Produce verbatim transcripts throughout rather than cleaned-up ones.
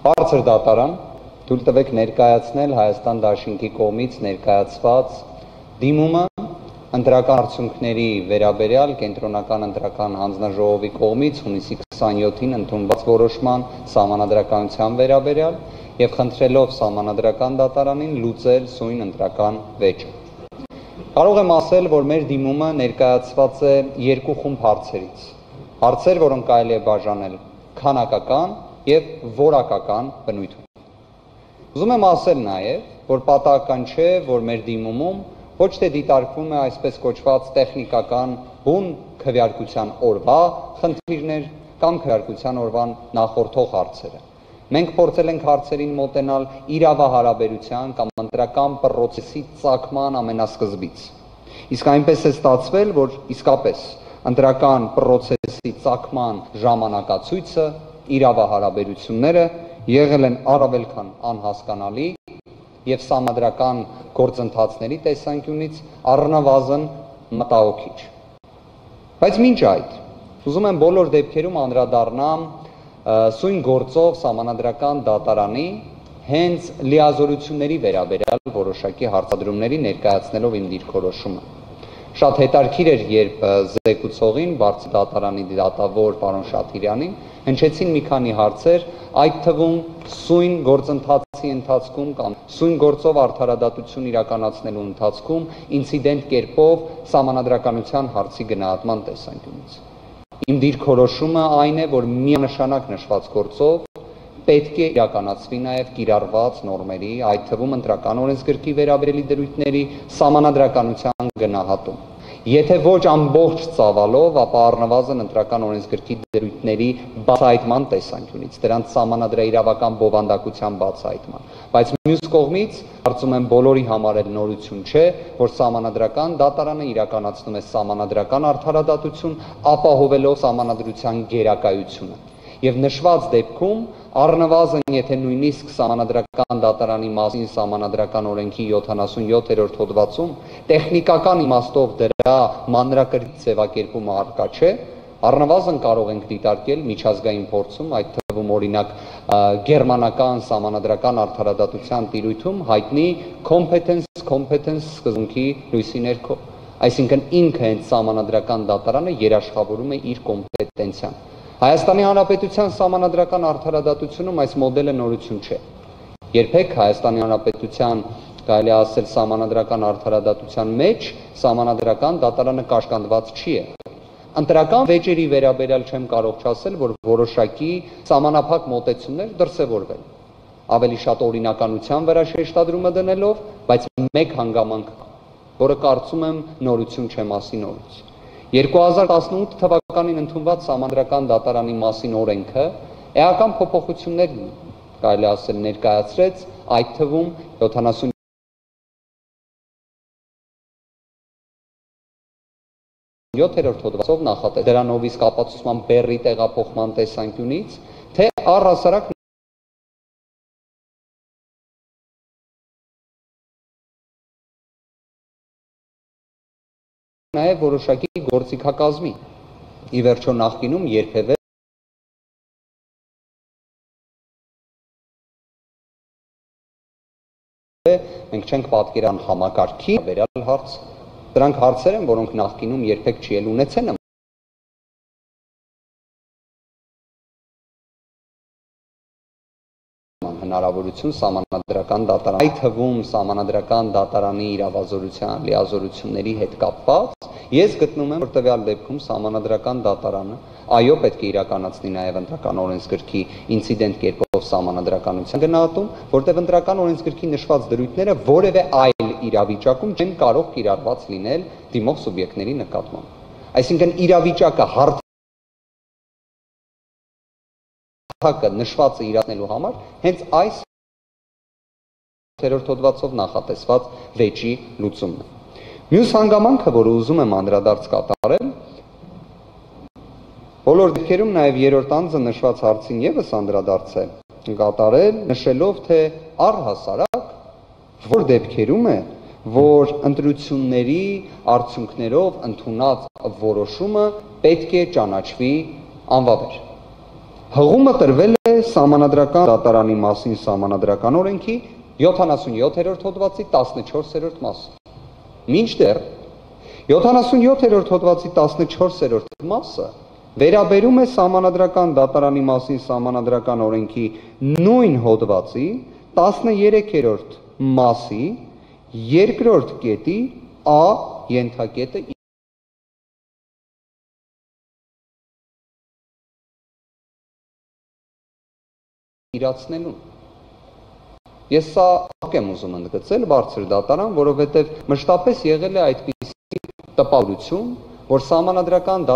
Բարձր դատարան, թույլ տվեք ներկայացնել Հայաստան դաշինքի կողմից ներկայացված դիմումը ընտրական արդյունքների վերաբերյալ կենտրոնական ընտրական հանձնաժողովի կողմից հունիսի քսանյոթին ընդունված որոշման սահմանադրականության վերաբերյալ եւ խնդրելով սահմանադրական դատարանին լուծել սույն ընտրական վեճը։ Կարող եմ ասել, որ մեր դիմումը ներկայացված է երկու խումբ հարցերից։ Հարցեր, որոնք կարելի է բաժանել քանակական եւ որակական բնույթում։ Ուզում եմ ասել նաեւ, որ պատահական չէ, որ մեր դիմումում ոչ թե դիտարկվում է այսպես կոչված տեխնիկական բուն քվեարկության օրվա խնդիրներ կամ քվեարկության օրվան նախորդող հարցերը։ Մենք փորձել ենք հարցերին մոտենալ իրավահարաբերության կամ ընտրական պրոցեսի ծագման ամենասկզբից։ Իսկ այնպես է ստացվել, որ իսկապես ընտրական պրոցեսի ծագման ժամանակացույցը իրավահարաբերությունները եղել են առավել քան անհասկանալի եւ սահմանադրական գործընթացների տեսանկյունից առնվազն մտահոգիչ։ Բայց մինչ այդ, ուզում եմ բոլոր դեպքերում անդրադառնամ սույն գործով սահմանադրական դատարանի հենց լիազորությունների վերաբերյալ որոշակի հարցադրումների ներկայացնելով իմ դիրքորոշումը։ Շատ հետաքրքիր էր, երբ զեկուցողին, բարձր դատարանի դատավոր պարոն Շաթիրյանին հնչեցին մի քանի հարցեր, այդ թվում սույն գործընթացի ընթացքում կամ սույն գործով արդարադատություն իրականացնելու ընթացքում ինցիդենտ կերպով սահմանադրականության հարցի գնահատման տեսանկյունից։ Իմ դիրքորոշումը այն է, որ միանշանակ նշված գործով պետք է իրականացվի նաև կիրառված նորմերի, այդ թվում ընտրական օրենսգրքի վերաբերելի դրույթների սահմանադրականության գնահատում։ Եթե ոչ ամբողջ ծավալով, ապա առնվազն ընտրական օրենսգրքի դրույթների բացահայտման տեսանկյունից, դրանց սահմանադրաիրավական բովանդակության բացահայտման։ Բայց մյուս կողմից, կարծում եմ բոլորի համար էլ նորություն չէ, որ սահմանադրական դատարանը իրականացնում է սահմանադրական արդարադատություն, ապահովելով սահմանադրության գերակայությունը։ Եվ նշված դեպքում առնվազն եթե նույնիսկ սահմանադրական դատարանի մասին սահմանադրական օրենքի յոթանասունյոթերորդ հոդվածում տեխնիկական իմաստով դրա մանրակրկիտ ձևակերպումը առկա չէ, առնվազն կարող ենք դիտարկել միջազգային փորձում, այդ թվում օրինակ գերմանական սահմանադրական արդարադատության տիրույթում հայտնի competence competence սկզբունքի լույսի ներքո։ Այսինքն ինքը հենց սահմանադրական դատարանը երաշխավորում է իր կոմպետենցիան։ Հայաստանի Հանրապետության սահմանադրական արդարադատությունում այս մոդելը նորություն չէ։ Երբեք Հայաստանի Հանրապետության կարելի է ասել սահմանադրական արդարադատության մեջ սահմանադրական դատարանը կաշկանդված չի եղել։ Ընտրական վեճերի վերաբերյալ չեմ կարող չասել, որ որոշակի սահմանափակ մոտեցումներ դրսևորվել։ Ավելի շատ օրինականության վրա շեշտադրումը դնելով, բայց մեկ հանգամանք, որը կարծում եմ նորություն չէ մասի նորից։ երկու հազար տասնութ թվականին ընդունված սահմանադրական դատարանի մասին օրենքը էական փոփոխություններ կարելի ասել ներկայացրեց, այդ թվում յոթանասունյոթերորդ հոդվածով նախատեսված դրանով իսկ ապացուցման բեռի տեղափոխման տեսանկյունից, թե առհասարակ նաև որոշակի գործիքակազմի։ Ի վերջո նախկինում երբևէ մենք չենք պատկերան համակարգի վերաբերյալ հարց։ Դրանք հարցեր են, որոնք նախկինում երբեք չի էլ ունեցել հնարավորություն սահմանադրական դատարան, այդ թվում սահմանադրական դատարանի իրավազորության լիազորությունների հետ կապված, ես գտնում եմ, որ տվյալ դեպքում սահմանադրական դատարանը այո պետք է իրականացնի նաև ընտրական օրենսգրքի ինցիդենտ կերպով սահմանադրականության գնահատում, որտեղ ընտրական օրենսգրքի նշված դրույթները որևէ այլ իրավիճակում չեն կարող կիրառված լինել դիմող սուբյեկտների նկատմամբ։ Այսինքն իրավիճակը հարց նշվածը իրացնելու համար հենց այս երրորդ հոդվածով նախատեսված վեճի լուծումն է։ Մյուս հանգամանքը, որը ուզում եմ անդրադարձ կատարել, բոլոր դեպքերում նաև երրորդ անձը նշված հարցին եւս անդրադարձ է կատարել, նշելով, թե առհասարակ որ դեպքերում է, որ ընտրությունների արդյունքներով ընդունած որոշումը պետք է ճանաչվի անվավեր։ Հղումը տրվել է Սահմանադրական դատարանի մասին Սահմանադրական օրենքի յոթանասունյոթերորդ հոդվածի տասնչորսերորդ մասը։ Մինչդեռ յոթանասունյոթերորդ հոդվածի տասնչորսերորդ մասը վերաբերում է Սահմանադրական դատարանի մասին Սահմանադրական օրենքի նույն հոդվածի տասներեքերորդ մասի երկրորդ կետի Ա ենթակետը իրացնելուն։ Ես սա եմ ուզում ընդգծել բարձր դատարան, որովհետև մշտապես եղել է այդպիսի տպավորություն, որ Սահմանադրական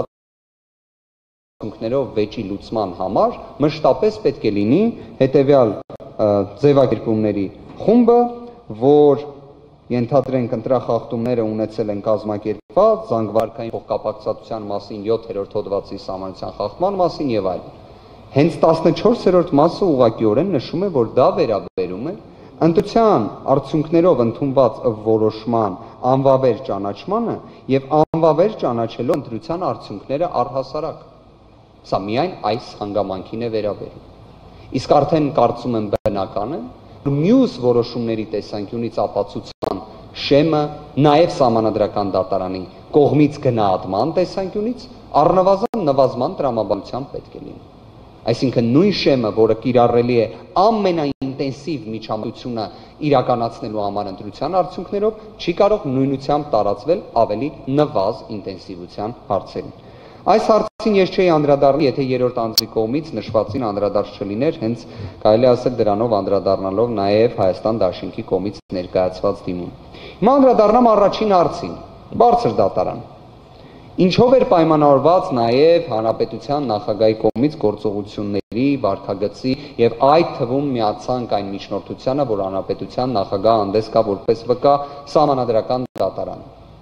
դատարաններով վեճի լուծման համար մշտապես պետք է լինի հետևյալ ձևակերպումների խումբը, որ ենթադրենք ընտրախախտումները ունեցել են կազմակերպված, զանգվարկային փոխկապակցության մասին յոթերորդ հոդվածի սահմանության խախտման մասին եւ այլն։ Հենց տասնչորսերորդ մասը ուղղակիորեն նշում է, որ դա վերաբերում է ընտրության արդյունքներով ընդունված որոշման անվավեր ճանաչմանը եւ անվավեր ճանաչելով ընտրության արդյունքները առհասարակ։ Սա միայն այս հանգամանքին է վերաբերում։ Իսկ արդեն կարծում եմ բնական է, որ մյուս որոշումների տեսանկյունից ապացուցման շեմը նաեւ Սահմանադրական դատարանի կողմից գնահատման տեսանկյունից առնվազն նվազման տրամաբանությամբ պետք է լինի։ Այսինքն նույն շեմը, որը կիրառելի է ամենաինտենսիվ միջամտությունը իրականացնելու համար ընտրության արդյունքներով, չի կարող նույնությամբ տարածվել ավելի նվազ ինտենսիվության հարցերին։ Այս հարցին ես չէի անդրադառնալ, եթե երրորդ անձի կողմից նշվածին անդրադարձ չլիներ, հենց կարելի ասել դրանով անդրադառնալով նաև Հայաստան դաշինքի կողմից ներկայացված դիմում։ Հիմա անդրադառնամ առաջին հարցին, բարձր դատարան։ Ինչով էր պայմանավորված նաև Հանրապետության նախագահի կողմից գործողությունների վարքագծի եւ այդ թվում միացանք այն միջնորդությանը, որ Հանրապետության նախագահը հանդես կա որպես վկա Սահմանադրական դատարան։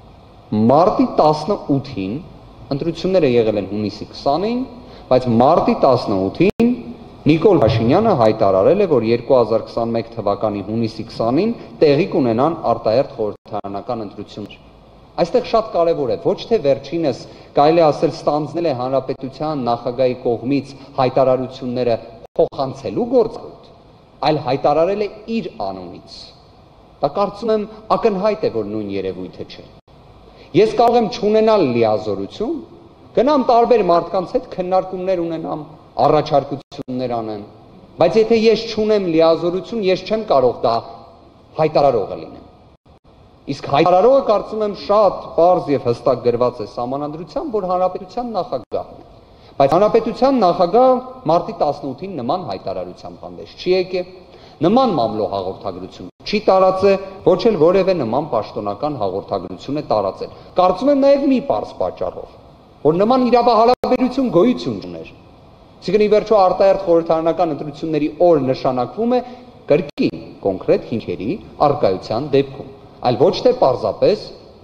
Մարտի տասնութին ընտրությունները եղել են հունիսի քսանին, բայց մարտի տասնութին Նիկոլ Փաշինյանը հայտարարել է, որ երկու հազար քսանմեկ թվականի հունիսի քսանին տեղի կունենան արտահերթ խորհրդարանական ընտրություններ։ Այստեղ շատ կարևոր է, ոչ թե վերջինս կարելի ասել ստանձնել է Հանրապետության նախագահի կողմից հայտարարությունները փոխանցելու գործառույթ, այլ հայտարարել է իր անունից։ Դա կարծում եմ ակնհայտ է, որ նույն երևույթը չէ։ Ես կարող եմ չունենալ լիազորություն, գնամ տարբեր մարդկանց հետ քննարկումներ ունենամ, առաջարկություններ անեմ, բայց եթե ես չունեմ լիազորություն, ես չեմ կարող դա հայտարարողը լինեմ։ Իսկ հայտարարողը կարծում եմ շատ պարզ եւ հստակ գրված է Սահմանադրությամբ, որ Հանրապետության նախագահն է։ Բայց Հանրապետության նախագահը մարտի տասնութին նման հայտարարությամբ հանդես չի եկել, նման մամլո հաղորդագրություն չի տարածել, ոչ էլ որևէ նման պաշտոնական հաղորդագրություն է տարածել։ Կարծում եմ նաեւ մի պարզ պատճառով, որ նման իրավահարաբերություն գոյություն ուներ։ Այսինքն ի վերջո արտահերթ խորհրդարանական ընտրությունների օր նշանակվում է կրկին կոնկրետ հիմքերի առկայության դեպքում, այլ ոչ թե պարզապես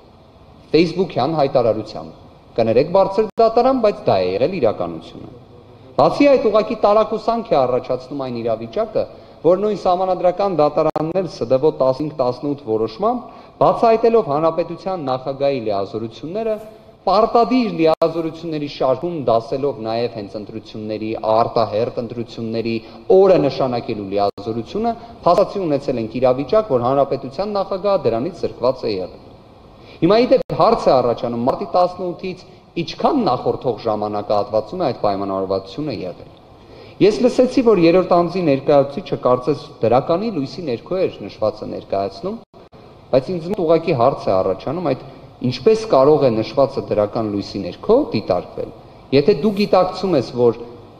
Facebook-յան հայտարարությամբ։ Կներեք բարձր դատարան, բայց դա է եղել իրականությունը։ Բացի այդ, ուղղակի տարակուսանք է առաջացնում այն իրավիճակը, որ նույն Սահմանադրական դատարանն էլ ՍԴ-ով տասնհինգ տասնութ որոշմամբ բացահայտելով Հանրապետության նախագահի լիազորությունները, պարտադիր լիազորությունների շարքում դասելով նաև հենց ընտրությունների, արտահերթ ընտրությունների օրը նշանակելու լիազորությունը, փաստացի ունեցել ենք իրավիճակ, որ Հանրապետության նախագահը դրանից զրկված է եղել։ Հիմա իդեպ հարց է առաջանում, մարտի տասնութից ինչքան նախորդող ժամանակահատվածում է այդ պայմանավորվածությունը եղել։ Ես լսեցի, որ երրորդ անձի ներկայացուցիչը կարծես դրականի լույսի ներքո էր նշվածը ներկայացնում, բայց ինձ մոտ ուղղակի հարց է առաջանում, այդ ինչպես կարող է նշվածը դրական լույսի ներքո դիտարկվել։ Եթե դու գիտակցում ես, որ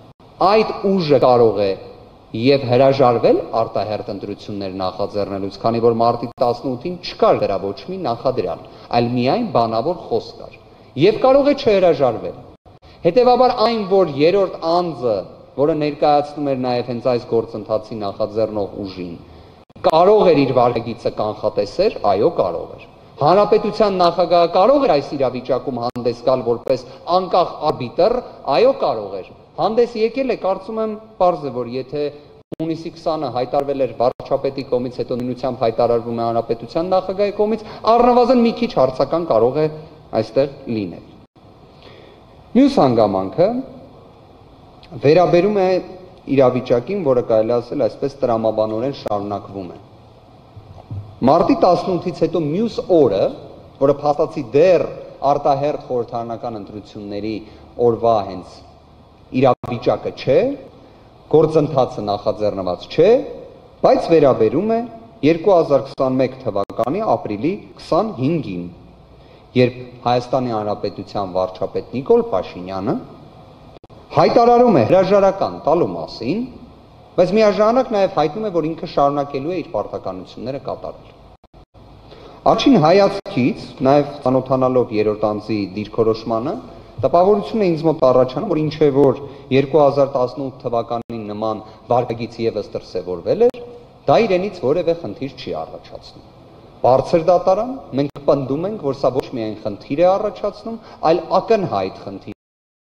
այդ ուժը կարող է եւ հրաժարվել արտահերթ ընտրություններ նախաձեռնելուց, քանի որ մարտի տասնութին չկար դրա ոչ մի նախադրյալ, այլ միայն բանավոր խոսք կար, եւ կարող է չհրաժարվել։ Հետևաբար այն, որ երրորդ անձը, որը ներկայացնում էր նաև հենց այս գործընթացի նախաձեռնող ուժին, կարող էր իր վարքագիծը կանխատեսել, այո, կարող էր։ Հանրապետության նախագահը կարող էր այս իրավիճակում հանդես գալ որպես անկախ արբիտր, այո, կարող էր։ Հանդես եկել է, կարծում եմ, պարզ է, որ եթե հունիսի քսանը հայտարարվել էր վարչապետի կողմից, հետո նույնությամբ հայտարարվում է Հանրապետության նախագահի կողմից, առնվազն մի քիչ հարցական կարող է այստեղ լինել։ Մյուս հանգամանքը վերաբերում է իրավիճակին, որը կարելի ասել այսպես տրամաբանորեն շարունակվում է։ Մարտի տասնութից հետո մյուս օրը, որը փաստացի դեռ արտահերթ խորհրդարանական ընտրությունների օրվա հենց իրավիճակը չէ, գործընթացը նախաձեռնված չէ, բայց վերաբերում է երկու հազար քսաներկու թվականի ապրիլի քսանհինգին, երբ Հայաստանի Հանրապետության վարչապետ Նիկոլ Փաշինյանը հայտարարում է հրաժարական տալու մասին, բայց միաժամանակ նաև հայտնում է, որ ինքը շարունակելու է իր պարտականությունները կատարել։ Առաջին հայացքից, նաև ծանոթանալով երրորդ անձի դիրքորոշմանը, տպավորությունը ինձ մոտ առաջանում, որ ինչ է որ երկու հազար տասնութ թվականին նման վարկագիծ ևս դրսևորվել էր, դա իրենից որևէ խնդիր չի առաջացնում։ Բարձր դատարան, մենք պնդում ենք, որ սա ոչ միայն խնդիր է առաջացնում, այլ ակնհայտ խնդիր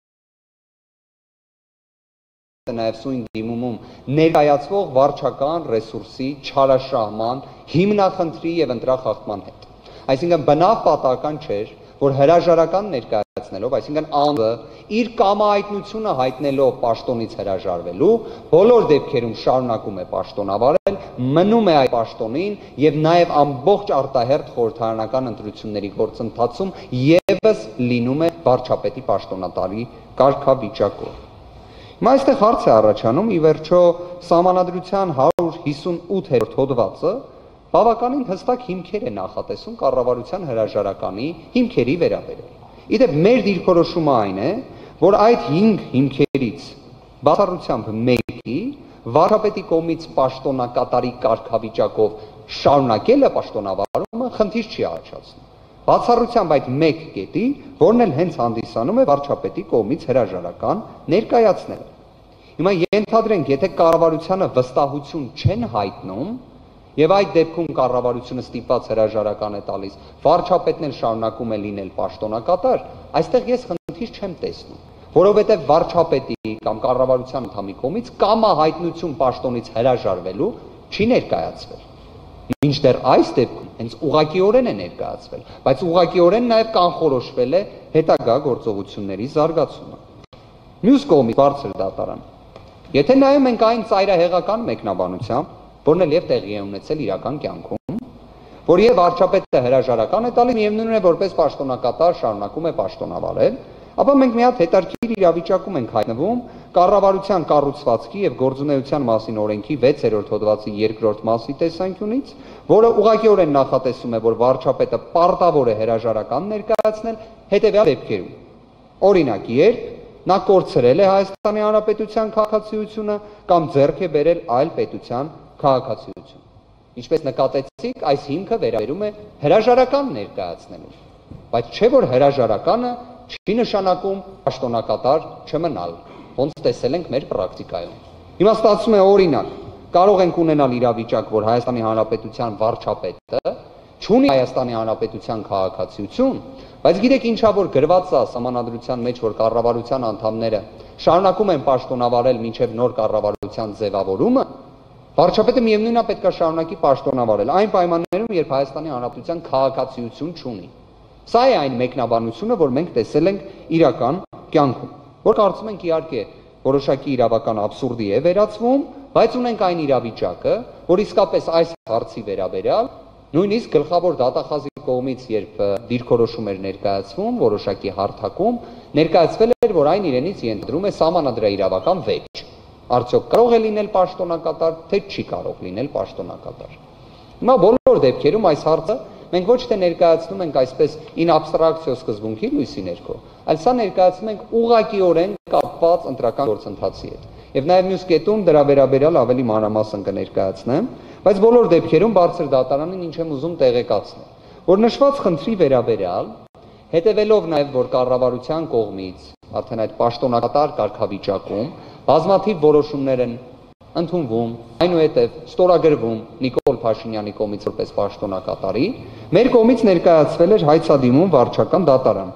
է նաև սույն դիմումում ներկայացվող վարչական ռեսուրսի չարաշահման, հիմնախնդրի եւ ընտրախախտման հետ։ Այսինքն բնավ պատահական չէր, որ հրաժարական ներկայացնելով, այսինքն անձը իր կամահայտնությունը հայտնելով պաշտոնից հրաժարվելու, բոլոր դեպքերում շարունակում է պաշտոնավարել, մնում է այդ պաշտոնին եւ նաեւ ամբողջ արտահերթ խորհրդարանական ընտրությունների գործընթացում եւս լինում է վարչապետի պաշտոնատարի կարգավիճակով։ Հիմա այստեղ հարց է առաջանում, ի վերջո Սահմանադրության հարյուր հիսունութերորդ հոդվածը բավականին հստակ հիմքեր է նախատեսում կառավարության հրաժարականի հիմքերի վերաբերյալ։ Իդեպ մեր դիրքորոշումը այն է, որ այդ հինգ հիմքերից բացառությամբ մեկի վարչապետի կողմից պաշտոնակատարի կարգավիճակով շարունակելը պաշտոնավարումը խնդիր չի առաջացնում։ Բացառությամբ այդ մեկ կետի, որն էլ հենց հանդիսանում է վարչապետի կողմից հրաժարական ներկայացնելը։ Հիմա ենթադրենք, եթե կառավարությանը վստահություն չեն հայտնում, եւ այդ դեպքում կառավարությունը ստիպված հրաժարական է տալիս, վարչապետն էլ շարունակում է լինել պաշտոնակատար, այստեղ ես խնդիր չեմ տեսնում, որովհետեւ վարչապետի կամ կառավարության անդամի կողմից կամահայտնություն պաշտոնից հրաժարվելու չի ներկայացվել։ Մինչդեռ այս դեպքում հենց ուղղակիորեն է ներկայացվել, բայց ուղղակիորեն նաև կանխորոշվել է հետագա գործողությունների զարգացումը։ Մյուս կողմից բարձր դատարան։ Եթե նայում ենք այն ծայրահեղական մեկնաբանությամբ, որն էլ եւ տեղի է ունեցել իրական կյանքում, որ եւ վարչապետը հրաժարական է տալիս, միևնույն է որպես պաշտոնակատար շարունակում է պաշտոնավարել, ապա մենք մի հատ հետարքիր իրավիճակում ենք հայտնվում կառավարության կառուցվածքի եւ գործունեության մասին օրենքի վեցերորդ հոդվածի երկրորդ մասի տեսանկյունից, որը ուղղակիորեն նախատեսում է, որ վարչապետը պարտավոր է հրաժարական ներկայացնել հետեւյալ դեպքերում։ Օրինակ, երբ նա կորցրել է Հայաստանի Հանրապետության քաղաքացիությունը կամ ձեռք է բերել այլ պետության քաղաքացիություն։ Ինչպես նկատեցիք, այս հիմքը վերաբերում է հրաժարական ներկայացնելու, բայց չէ որ հրաժարականը չի նշանակում պաշտոնակատար չմնալ, ոնց տեսել ենք մեր պրակտիկայում։ Հիմա ստացվում է օրինակ, կարող ենք ունենալ իրավիճակ, որ Հայաստանի Հանրապետության վարչապետը չունի Հայաստանի Հանրապետության քաղաքացիություն, բայց գիտեք ինչա որ գրված է Սահմանադրության մեջ, որ կառավարության անդամները շարունակում են պաշտոնավարել մինչև նոր կառավարության ձևավորումը, վարչապետը միևնույնն է պետք է շարունակի պաշտոնավարել այն պայմաններում, երբ Հայաստանի Հանրապետության քաղաքացիություն չունի։ Սա է այն մեկնաբանությունը, որ մենք տեսել ենք իրական կյանքում, որ կարծում ենք իհարկե որոշակի իրավական աբսուրդի է վերածվում, բայց ունենք այն իրավիճակը, որ իսկապես այս հարցի վերաբերյալ նույնիսկ գլխավոր դատախազի կողմից, երբ դիրքորոշում էր ներկայացվում, որոշակի հարթակում ներկայացվել էր, որ այն իրենից ենթադրում է սահմանադրաիրավական վեճ։ Արդյոք կարող է լինել պաշտոնակատար, թե չի կարող լինել պաշտոնակատար։ Հիմա բոլոր դեպքերում այս հարցը մենք ոչ թե ներկայացնում ենք այսպես in abstractio սկզբունքի լույսի ներքո, այլ սա ներկայացնում ենք ուղղակիորեն կապված ընտրական գործընթացի հետ։ Եվ նաև մյուս կետում դրա վերաբերյալ ավելի մանրամասն կներկայացնեմ, բայց բոլոր դեպքերում բարձր դատարանին ինչ եմ ուզում տեղեկացնել, որ նշված խնդրի վերաբերյալ, հետևելով նաև որ կառավարության կողմից արդեն այդ պաշտոնակատար կարգավիճակում բազմաթիվ որոշումներ են ընդունվում, այնուհետև ստորագրվում Նիկոլ Փաշինյանի կողմից որպես պաշտոնակատարի, մեր կողմից ներկայացվել էր հայցադիմում վարչական դատարան,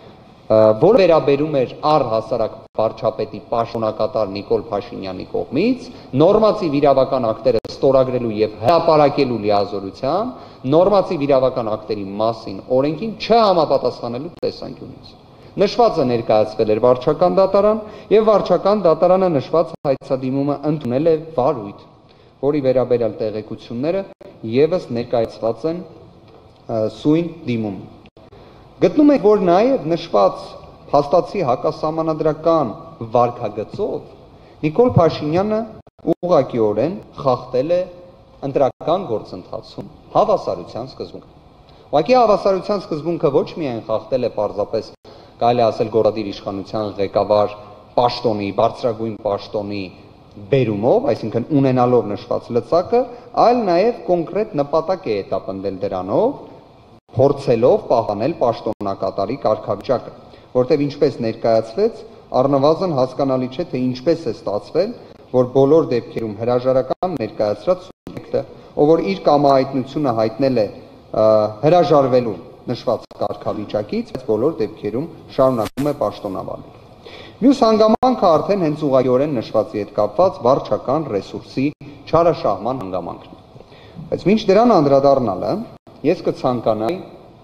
որը վերաբերում էր առհասարակ վարչապետի պաշտոնակատար Նիկոլ Փաշինյանի կողմից նորմատիվ իրավական ակտերը ստորագրելու եւ հրապարակելու լիազորությամբ նորմատիվ իրավական ակտերի մասին օրենքին չհամապատասխանելու տեսանկյունից։ Նշվածը ներկայացվել էր վարչական դատարան եւ վարչական դատարանը նշված հայցադիմումը ընդունել է վարույթ, որի վերաբերյալ տեղեկությունները եւս ներկայացված են սույն դիմում։ Գտնում եք, որ նաեւ նշված փաստացի հակասահմանադրական վարքագծով Նիկոլ Փաշինյանը ուղղակիորեն խախտել է ընտրական գործընթացում հավասարության սկզբունքը։ Ուղղակի հավասարության սկզբունքը ոչ միայն խախտել է պարզապես, կարելի է ասել, գործադիր իշխանության ղեկավար պաշտոնի, բարձրագույն պաշտոնի բերումով, այսինքն ունենալով նշված լծակը, այլ նաև կոնկրետ նպատակ է հետապնդել դրանով, փորձելով պահպանել պաշտոնակատարի կարգավիճակը, որտեղ ինչպես ներկայացվեց, առնվազն հասկանալի չէ, թե ինչպես է ստացվել, որ բոլոր դեպքերում հրաժարական ներկայացրած սուբյեկտը, ով որ իր կամահայտնությունը հայտնել է հրաժարվելու նշված կարգավիճակից, բոլոր դեպքերում շարունակում է պաշտոնավարել։ Մյուս հանգամանքը արդեն հենց ուղղակիորեն նշվածի հետ կապված վարչական ռեսուրսի չարաշահման հանգամանքն է։ Բայց մինչ դրան անդրադառնալը, ես կցանկանայի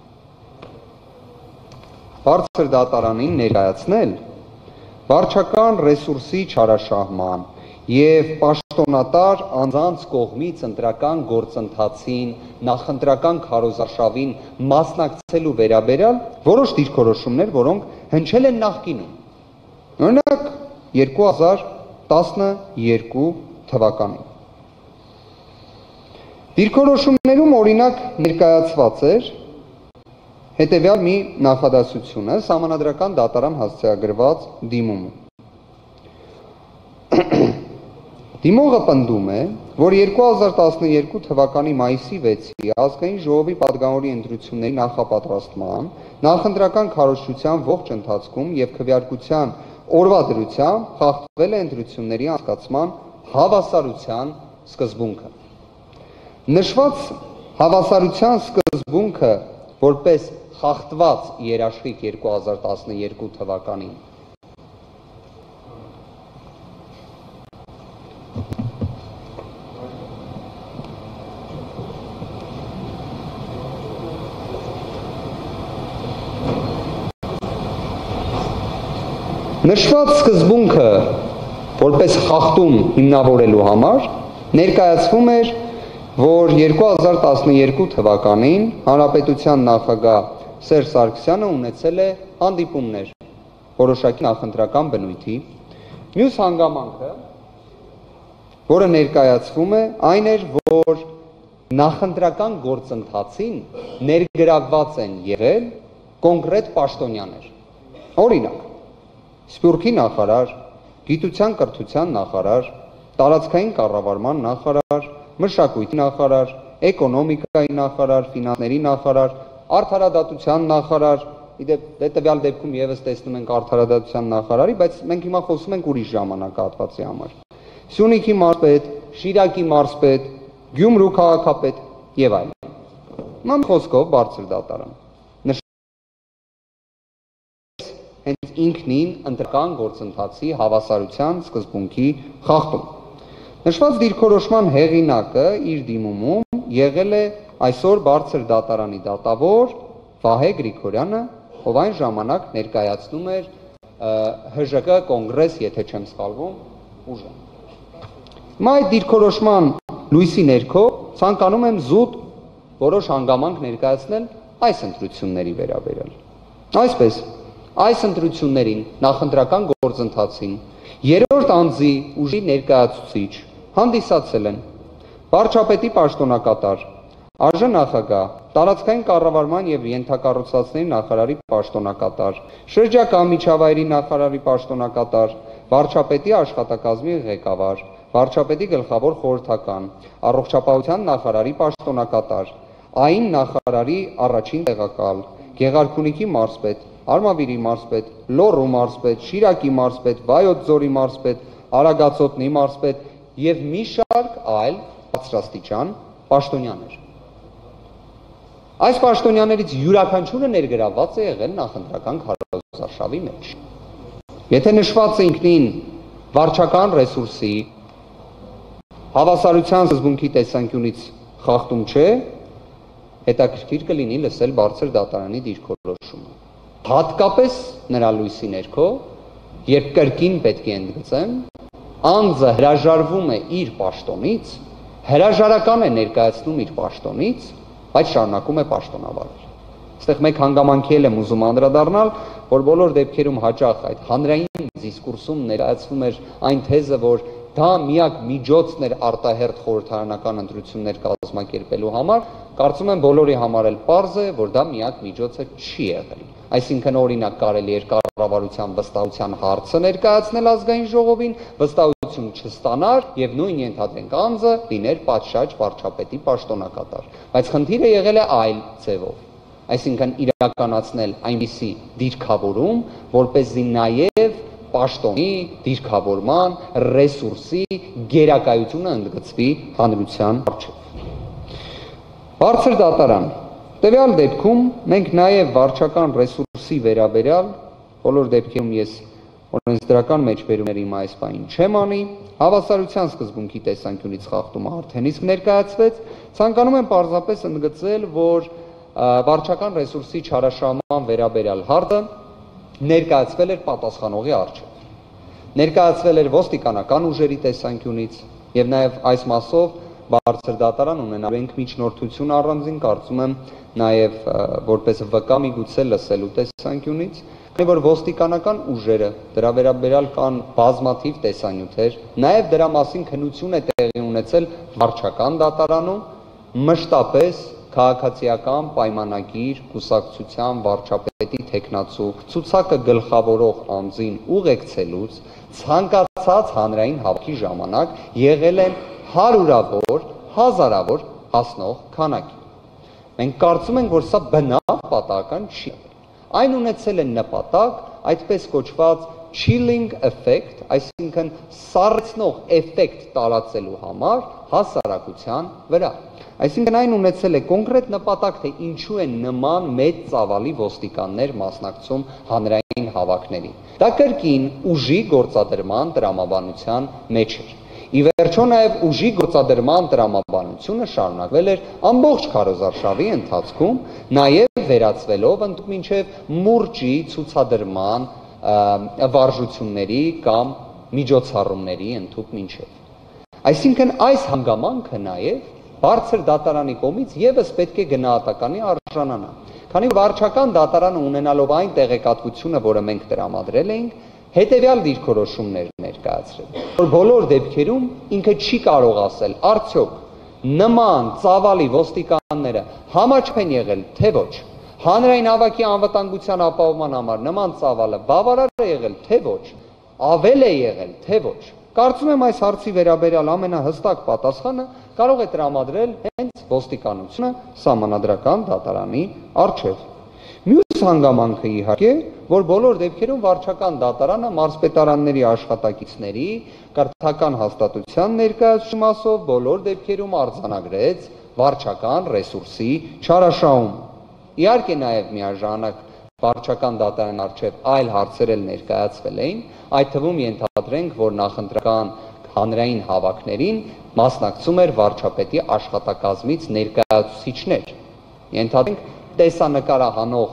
բարձր դատարանին ներկայացնել վարչական ռեսուրսի չարաշահման եւ պաշտոնատար անձանց կողմից ընտրական գործընթացին, նախընտրական քարոզարշավին մասնակցելու վերաբերյալ որոշ դիրքորոշումներ, որոնք հնչել են նախկինում։ Օրինակ երկու հազար տասնյոթ թվականին։ Դիրքորոշումներում օրինակ ներկայացված էր հետևյալ մի նախադասությունը Սահմանադրական դատարան հասցեագրված դիմումը։ Դիմողը պնդում է, որ երկու հազար տասնյոթ թվականի մայիսի վեցի ազգային ժողովի պատգամավորի ընտրությունների նախապատրաստման, նախընտրական քարոզչության ողջ ընթացքում եւ քվեարկության օրվա դրությամբ խախտվել է ընտրությունների անցկացման հավասարության սկզբունքը։ Նշված հավասարության սկզբունքը որպես խախտված երաշխիք երկու հազար տասնյոթ թվականին Նշված սկզբունքը որպես խախտում հիմնավորելու համար ներկայացվում էր, որ երկու հազար տասնյոթ թվականին Հանրապետության նախագահ Սերժ Սարգսյանը ունեցել է հանդիպումներ որոշակի նախընտրական բնույթի։ Մյուս հանգամանքը, որը ներկայացվում է, այն էր, որ նախընտրական գործընթացին ներգրավված են եղել կոնկրետ պաշտոնյաներ։ Օրինակ, Սփյուռքի նախարար, գիտության կրթության նախարար, տարածքային կառավարման նախարար, մշակույթի նախարար, էկոնոմիկայի նախարար, ֆինանսների նախարար, արդարադատության նախարար, տվյալ դեպքում եւս տեսնում ենք արդարադատության նախարարի, բայց մենք հիմա խոսում ենք ուրիշ ժամանակահատվածի համար։ Սյունիքի մարզպետ, Շիրակի մարզպետ, Գյումրու քաղաքապետ եւ այլն։ Ման խոսքով բարձր դատարան հենց ինքնին ընտրական գործընթացի հավասարության սկզբունքի խախտում։ Նշված դիրքորոշման հեղինակը իր դիմումում եղել է այսօր բարձր դատարանի դատավոր Վահե Գրիգորյանը, ով այն ժամանակ ներկայացնում էր Հ Ժ Կ կոնգրես, եթե չեմ սխալվում, ուժը։ Հիմա այդ դիրքորոշման լույսի ներքո ցանկանում եմ զուտ որոշ հանգամանք ներկայացնել այս ընտրությունների վերաբերյալ։ Այսպես Այս ընտրություններին նախընտրական գործընթացին երրորդ անձի ուժի ներկայացուցիչ հանդիսացել են վարչապետի պաշտոնակատար, արժանախագահ, տարածքային կառավարման եւ ենթակառուցվածքների նախարարի պաշտոնակատար, շրջակա միջավայրի նախարարի պաշտոնակատար, վարչապետի աշխատակազմի ղեկավար, վարչապետի գլխավոր խորհրդական, առողջապահության նախարարի պաշտոնակատար, այն նախարարի առաջին տեղակալ, Գեղարքունիքի մարզպետ, Արմավիրի մարզպետ, Լոռու մարզպետ, Շիրակի մարզպետ, Վայոց ձորի մարզպետ, Արագածոտնի մարզպետ եւ մի շարք այլ բարձրաստիճան պաշտոնյաներ։ Այս պաշտոնյաներից յուրաքանչյուրը ներգրավված է եղել նախընտրական քարոզարշավի մեջ։ Եթե նշված է ինքնին վարչական ռեսուրսի հավասարության սկզբունքի տեսանկյունից խախտում չէ, հետաքրքիր կլինի լսել բարձր դատարանի դիրքորոշումը։ Հատկապես նրա լույսի ներքո, երբ կրկին պետք է ընդգծեմ, անձը հրաժարվում է իր պաշտոնից, հրաժարական է ներկայացնում իր պաշտոնից, բայց շարունակում է պաշտոնավարել։ Այստեղ մեկ հանգամանքի եմ ուզում անդրադառնալ, որ բոլոր դեպքերում հաճախ այդ հանրային դիսկուրսում ներկայացվում էր այն թեզը, որ դա միակ միջոցն էր արտահերթ խորհրդարանական ընտրություններ կազմակերպելու համար, կարծում եմ բոլորի համար էլ պարզ է, որ դա միակ միջոցը չի եղել։ Այսինքն օրինակ կարելի էր կառավարության վստահության հարցը ներկայացնել ազգային ժողովին, վստահություն չստանար եւ նույն ենթադրենք անձը լիներ պատշաճ վարչապետի պաշտոնակատար։ Բայց խնդիրը եղել է այլ ձևով, այսինքն իրականացնել այնպիսի դիրքավորում, որպեսզի նաեւ պաշտոնի, դիրքավորման, ռեսուրսի գերակայությունը ընդգծվի հանրության առջև։ Բարձր դատարան։ Տվյալ դեպքում մենք նաև վարչական ռեսուրսի վերաբերյալ, բոլոր դեպքերում ես օրենսդրական մեջբերումների իմ այս բանին չեմ անի, հավասարության սկզբունքի տեսանկյունից խախտումը արդեն իսկ ներկայացվեց, ցանկանում եմ պարզապես ընդգծել, որ վարչական ռեսուրսի չարաշահման վերաբերյալ հարցը ներկայացվել էր պատասխանողի առջև։ Ներկայացվել էր ոստիկանական ուժերի տեսանկյունից եւ նաեւ այս մասով բարձր դատարան ունենալու ենք միջնորդություն առանձին, կարծում եմ նաեւ որպես վկա միգուցե լսելու տեսանկյունից, քանի որ ոստիկանական ուժերը դրա վերաբերյալ կան բազմաթիվ տեսանյութեր, նաեւ դրա մասին քննություն է տեղի ունեցել վարչական դատարանում, մշտապես քաղաքացիական պայմանագիր կուսակցության վարչապետի թեկնածու ցուցակը գլխավորող անձին ուղեկցելուց ցանկացած հանրային հավաքի ժամանակ եղել են հարյուրավոր, հազարավոր հասնող քանակի։ Մենք կարծում ենք, որ սա բնավ պատահական չի եղել։ Այն ունեցել է նպատակ այդպես կոչված chilling effect, այսինքն սառեցնող էֆեկտ տարածելու համար հասարակության վրա։ Այսինքն այն ունեցել է կոնկրետ նպատակ, թե ինչու են նման մեծ ծավալի ոստիկաններ մասնակցում հանրային հավաքներին։ Դա կրկին ուժի գործադրման տրամաբանության մեջ էր։ Ի վերջո նաև ուժի գործադրման տրամաբանությունը շարունակվել էր ամբողջ քարոզարշավի ընթացքում, նաև վերածվելով ընդմինչև մուրճի ցուցադրման վարժությունների կամ միջոցառումների ընդհուպ մինչև։ Այսինքն այս հանգամանքը նաև բարձր դատարանի կողմից եւս պետք է գնահատականի արժանանա, քանի որ վարչական դատարանը ունենալով այն տեղեկատվությունը, որը մենք տրամադրել էինք, հետեւյալ դիրքորոշումներ ներկայացրել, որ բոլոր դեպքերում ինքը չի կարող ասել, արդյոք նման ծավալի ոստիկանները համաչափ են եղել, թե ոչ, հանրային հավաքի անվտանգության ապահովման համար նման ծավալը բավարար է եղել, թե ոչ, ավել է եղել, թե ոչ։ Կարծում եմ այս հարցի վերաբերյալ ամենահստակ պատասխանը կարող է տրամադրել հենց ոստիկանությունը սահմանադրական դատարանի առջև։ Մյուս հանգամանքը իհարկե, որ բոլոր դեպքերում վարչական դատարանը մարզպետարանների աշխատակիցների կրթական հաստատության ներկայացուցիչ մասով բոլոր դեպքերում արձանագրեց վարչական ռեսուրսի չարաշահում։ Իհարկե նաև միաժամանակ վարչական դատարանի առջև այլ հարցեր էլ ներկայացվել էին, այդ թվում ենթադրենք, որ նախընտրական հանրային հավաքներին մասնակցում էր վարչապետի աշխատակազմից ներկայացուցիչներ։ Ենթադրենք տեսանկարահանող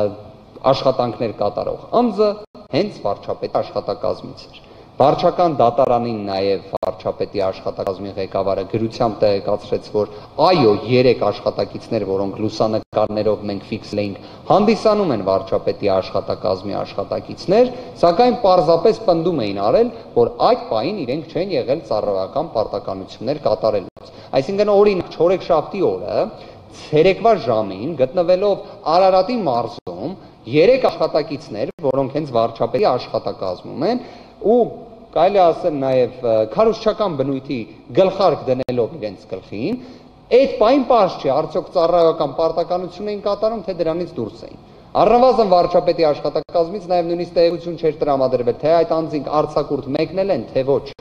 աշխատանքներ կատարող անձը հենց վարչապետի աշխատակազմից էր։ Վարչական դատարանին նաև վարչապետի աշխատակազմի ղեկավարը գրությամբ տեղեկացրեց, որ այո, երեք աշխատակիցներ, որոնք լուսանկարներով մենք ֆիքսել էինք, հանդիսանում են վարչապետի աշխատակազմի աշխատակիցներ, սակայն պարզապես պնդում էին արել, որ այդ պահին իրենք չեն եղել ծառայական պարտականություններ կատարելուց։ Այսինքն օրինակ չորեքշաբթի օրը ցերեկվա ժամին գտնվելով Արարատի մարզում երեք աշխատակիցներ, որոնք հենց վարչապետի աշխատակազմում են, ու կարելի ասել նաև քարոզչական բնույթի գլխարկ դնելով իրենց գլխին, այդ պայն պարզ չի, արդյոք ծառայական պարտականություն էին կատարում, թե դրանից դուրս էին։ Առնվազն վարչապետի աշխատակազմից նաև նույնիսկ տեղեկություն չէր տրամադրվել, թե այդ անձինք արձակուրդ մեկնել են, թե ոչ։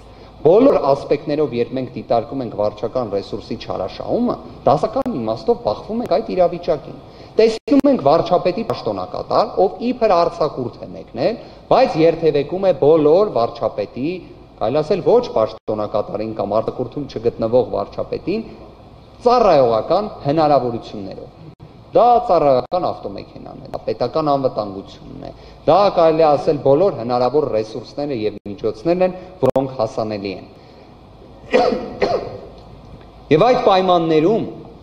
Բոլոր ասպեկտներով, երբ մենք դիտարկում ենք վարչական ռեսուրսի չարաշահումը, դասական իմաստով բախվում ենք այդ իրավիճակին։ Տեսնում ենք վարչապետի պաշտոնակատար, ով իբր արձակուրդ է մեկնել, բայց երթևեկում է բոլոր վարչապետի, կարելի ասել ոչ պաշտոնակատարին կամ արձակուրդում չգտնվող վարչապետին ծառայողական հնարավորություններով։ դա ծառայական ավտոմեքենան է, դա պետական անվտանգությունն է, դա կարելի է ասել բոլոր հնարավոր ռեսուրսները եւ միջոցներն են, որոնք հասանելի են։ Եվ այդ պայմաններում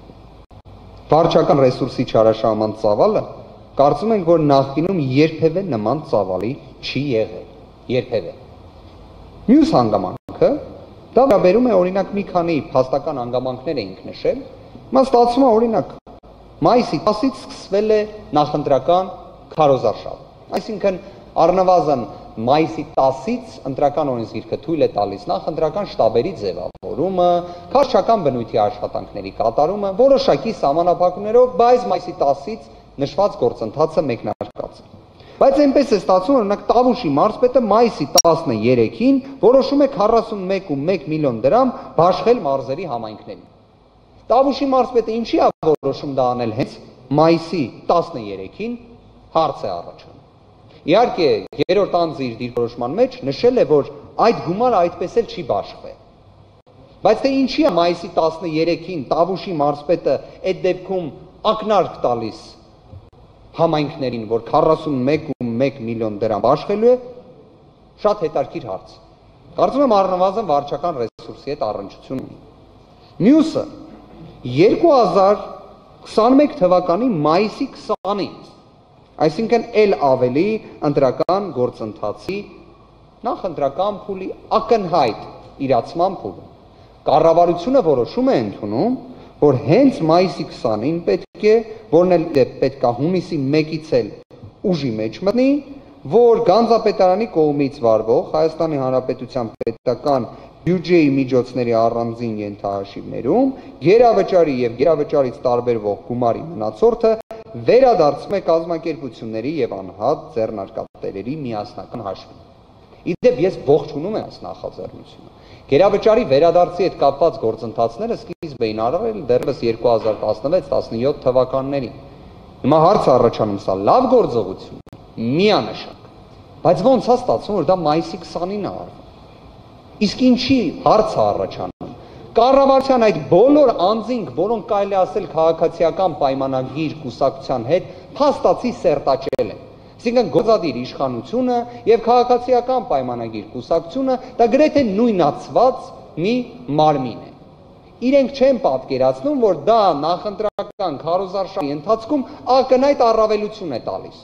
վարչական ռեսուրսի չարաշահման ծավալը կարծում ենք, որ նախկինում երբևէ նման ծավալի չի եղել, երբևէ։ Մյուս հանգամանքը դա վերաբերում է օրինակ մի քանի փաստական հանգամանքներ էինք նշել, հիմա ստացվում է օրինակ մայիսի տասից սկսվել է նախընտրական քարոզարշավ, այսինքն առնվազն մայիսի տասից ընտրական օրենսգիրքը թույլ է տալիս նախընտրական շտաբերի ձևավորումը, քարոզչական բնույթի աշխատանքների կատարումը, որոշակի սահմանափակումներով, բայց մայիսի տասից նշված գործընթացը մեկնարկած է։ Բայց այնպես է ստացվում, օրինակ Տավուշի մարզպետը մայիսի տասներեքին որոշում է քառասունմեկ կόμμα մեկ միլիոն դրամ բաշխել մարզերի համայնքներին։ Տավուշի մարզպետը ինչի է որոշում դա անել հենց մայիսի տասներեքին, հարց է առաջանում։ Իհարկե, երրորդ անձը իր դիրքորոշման մեջ նշել է, որ այդ գումարը այդպես էլ չի բաշխվել։ Բայց թե ինչի է մայիսի տասներեքին Տավուշի մարզպետը այդ դեպքում ակնարկ տալիս համայնքներին, որ քառասունմեկ կόμμα մեկ միլիոն դրամ բաշխելու է, շատ հետաքրքիր հարց։ Կարծում եմ առնվազն վարչական ռեսուրսի հետ առնչություն ունի։ Մյուսը երկու հազար քսաներեք թվականի մայիսի քսանին, այսինքն էլ ավելի ընտրական գործընթացի նախընտրական փուլի ակնհայտ իրացման փուլում կառավարությունը որոշում է ընդունում, որ հենց մայիսի քսանին պետք է, որն էլ պետք է հունիսի մեկից էլ ուժի մեջ մտնի, որ Գանձապետարանի կողմից վարվող Հայաստանի Հանրապետության պետական բյուջեի միջոցների առանձին ենթահաշիվներում գերավճարի եւ գերավճարից տարբերվող գումարի մնացորդը վերադարձում է կազմակերպությունների եւ անհատ ձեռնարկատերերի միասնական հաշվին։ Իդեպ ես ողջունում եմ այս նախաձեռնությունը։ Գերավճարի վերադարձի հետ կապված գործընթացները սկիզբ էին արվել դեռևս երկու հազար տասնվեց տասնյոթ թվականներին։ Հիմա հարց առաջանում, սա լավ գործողություն է, միանշանակ, բայց ոնց է ստացվում, որ դա մայիսի քսանին է արվում։ Իսկ ինչի հարց է առաջանում։ Կառավարության այդ բոլոր անձինք, որոնք կարելի ասել քաղաքացիական պայմանագիր կուսակցության հետ փաստացի սերտաճել են։ Այսինքն գործադիր իշխանությունը եւ քաղաքացիական պայմանագիր կուսակցությունը դա գրեթե նույնացված մի մարմին է։ Իրենք չեն պատկերացնում, որ դա նախընտրական քարոզարշավի ընթացքում ակնհայտ առավելություն է տալիս,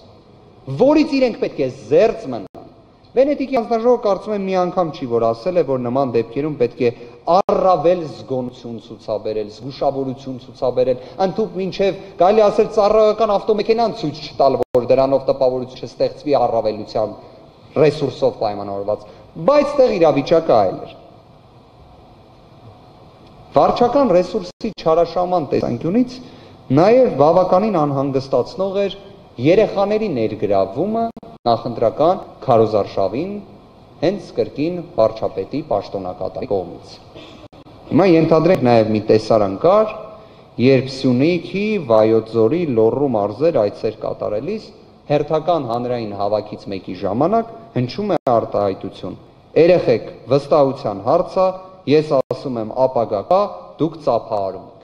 որից իրենք պետք է զերծ մնան։ Վենետիկի հանձնաժողովը կարծում եմ մի անգամ չի, որ ասել է, որ նման դեպքերում պետք է առավել զգոնություն ցուցաբերել, զգուշավորություն ցուցաբերել, ընդհանուր մինչև կարելի ասել ծառայական ավտոմեքենան ցույց չտալ, որ դրանով տպավորություն չստեղծվի առավելության ռեսուրսով պայմանավորված, բայց տեղ իրավիճակը այլ էր։ Վարչական ռեսուրսի չարաշահման տեսանկյունից նաև բավականին անհանգստացնող էր երեխաների ներգրավումը նախընտրական քարոզարշավին հենց կրկին վարչապետի պաշտոնակատարի կողմից։ Հիմա ենթադրենք նաև մի տեսարան կար, երբ Սյունիքի, Վայոց ձորի, Լոռու մարզեր այցեր կատարելիս հերթական հանրային հավաքից մեկի ժամանակ հնչում է արտահայտություն. երեխեք, վստահության հարցը, ես ասում եմ ապագա կա, դուք ծափահարում եք։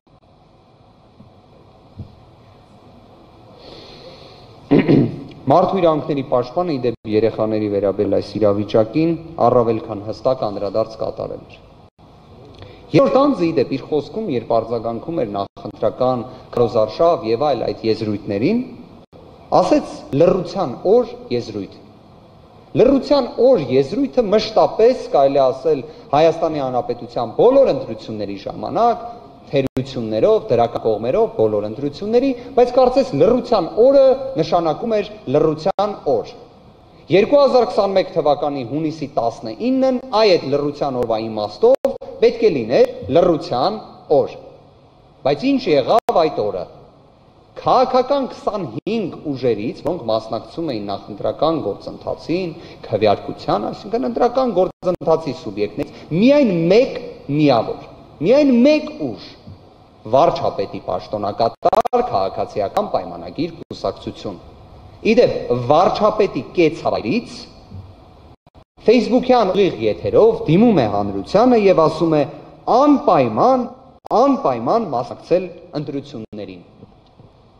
Մարդու իրավունքների պաշտպանը իդեպ երեխաների վերաբերյալ այս իրավիճակին առավել քան հստակ անդրադարձ կատարել էր։ Երրորդ անձը իդեպ իր խոսքում, երբ արձագանքում էր նախընտրական քարոզարշավ եւ այլ այդ եզրույթներին, ասեց լռության օր եզրույթ։ Լռության օր եզրույթը մշտապես կարելի ասել Հայաստանի Հանրապետության բոլոր ընտրությունների ժամանակ թերություններով, դրական կողմերով, բոլոր ընտրությունների, բայց կարծես լռության օրը նշանակում էր լռության օր։ երկու հազար քսաներեք թվականի հունիսի տասնինն այդ լռության օրվա իմաստով պետք է լիներ լռության օր։ Բայց ինչ եղավ այդ օրը։ Քաղաքական քսանհինգ ուժերից, որոնք մասնակցում էին նախընտրական գործընթացին, քվեարկության, այսինքն ընտրական գործընթացի սուբյեկտներից, միայն մեկ միավոր, միայն մեկ ուժ վարչապետի պաշտոնակատար քաղաքացիական պայմանագիր կուսակցություն։ Իդեպ վարչապետի կեցավայրից Facebook-յան ուղիղ եթերով դիմում է հանրությանը եւ ասում է անպայման, անպայման մասնակցել ընտրություններին։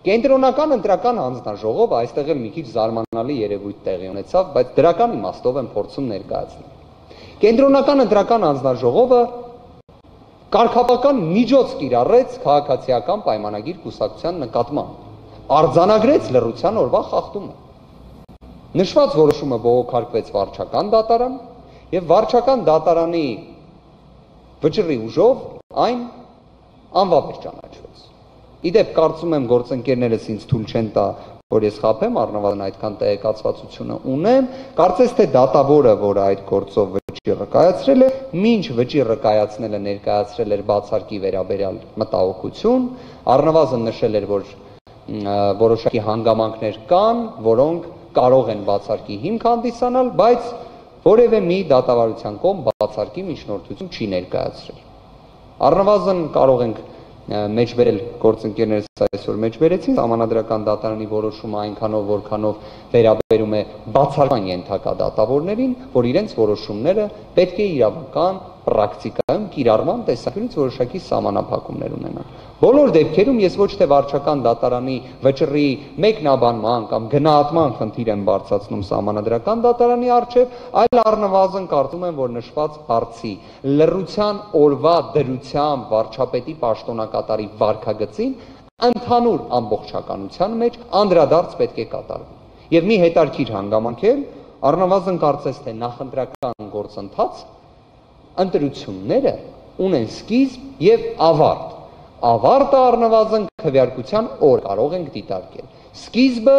Կենտրոնական ընտրական հանձնաժողովը այստեղ էլ մի քիչ զարմանալի երևույթ տեղի ունեցավ, բայց դրական իմաստով եմ փորձում ներկայացնել։ Կենտրոնական ընտրական հանձնաժողովը կարգապահական միջոց կիրառեց քաղաքացիական պայմանագիր կուսակցության նկատմամբ, արձանագրեց լռության օրվա խախտումը։ Նշված որոշումը բողոքարկվեց վարչական դատարան եւ վարչական դատարանի վճռի ուժով այն անվավեր ճանաչվեց։ Իդեպ կարծում եմ գործընկերներս ինձ թույլ չեն տա, որ ես խաբեմ, առնվազն այդքան տեղեկացվածությունը ունեմ, կարծես թե դատավորը, որը այդ գործով վճիռը կայացրել է, մինչ վճիռը կայացնելը ներկայացրել էր բացարկի վերաբերյալ մտահոգություն, առնվազն նշել էր, որ որոշակի հանգամանքներ կան, որոնք կարող են բացարկի հիմք հանդիսանալ, բայց որևէ մի դատավարության կողմ բացարկի միջնորդություն չի ներկայացրել։ Առնվազն կարող ենք մեջբերել գործընկերներս այսօր մեջբերեցին համանadrական դատարանի որոշումը այնքանով, որքանով վերաբերում է բացարկման ենթակա դատավորներին, որ իրենց որոշումները պետք է իրավական պրակտիկայում կիրառման տեսանկյունից որոշակի սահմանափակումներ ունենան։ Բոլոր դեպքերում ես ոչ թե վարչական դատարանի վճռի մեկնաբանման կամ գնահատման խնդիր եմ բարձրացնում համանadrական դատարանի առջև, այլ առնվազն կարծում եմ, որ նշված հարցի լռության օրվա դրությամբ վարչապետի պաշտոնակատարի վարքագծին ընդհանուր ամբողջականության մեջ անդրադարձ պետք է կատարվի։ Եվ մի հետարքիր հանգամանք էլ, առնվազն կարծես թե նախընտրական գործընթաց ընտրությունները ունեն սկիզբ եւ ավարտ։ Ավարտը առնվազն քվեարկության օր կարող ենք դիտարկել։ Սկիզբը,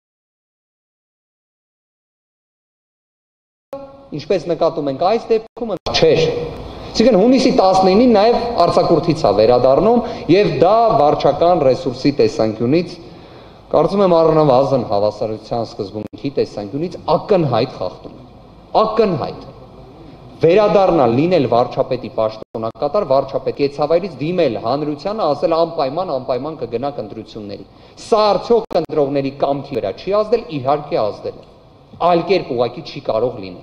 ինչպես նկատում ենք այս դեպքում, չէր։ Այսինքն հունիսի տասնինին նաև արձակուրդից է վերադառնում եւ դա վարչական ռեսուրսի տեսանկյունից, կարծում եմ առնվազն հավասարության սկզբունքի տեսանկյունից ակնհայտ խախտում է։ Ակնհայտ։ Վերադառնալ, լինել վարչապետի պաշտոնակատար, վարչապետ կեցավայրից դիմել հանրությանը, ասել անպայման, անպայման կգնաք ընտրությունների։ Սա արդյոք ընտրողների կամքի վրա չի ազդել, իհարկե ազդել է։ Այլ կերպ ուղղակի չի կարող լինել։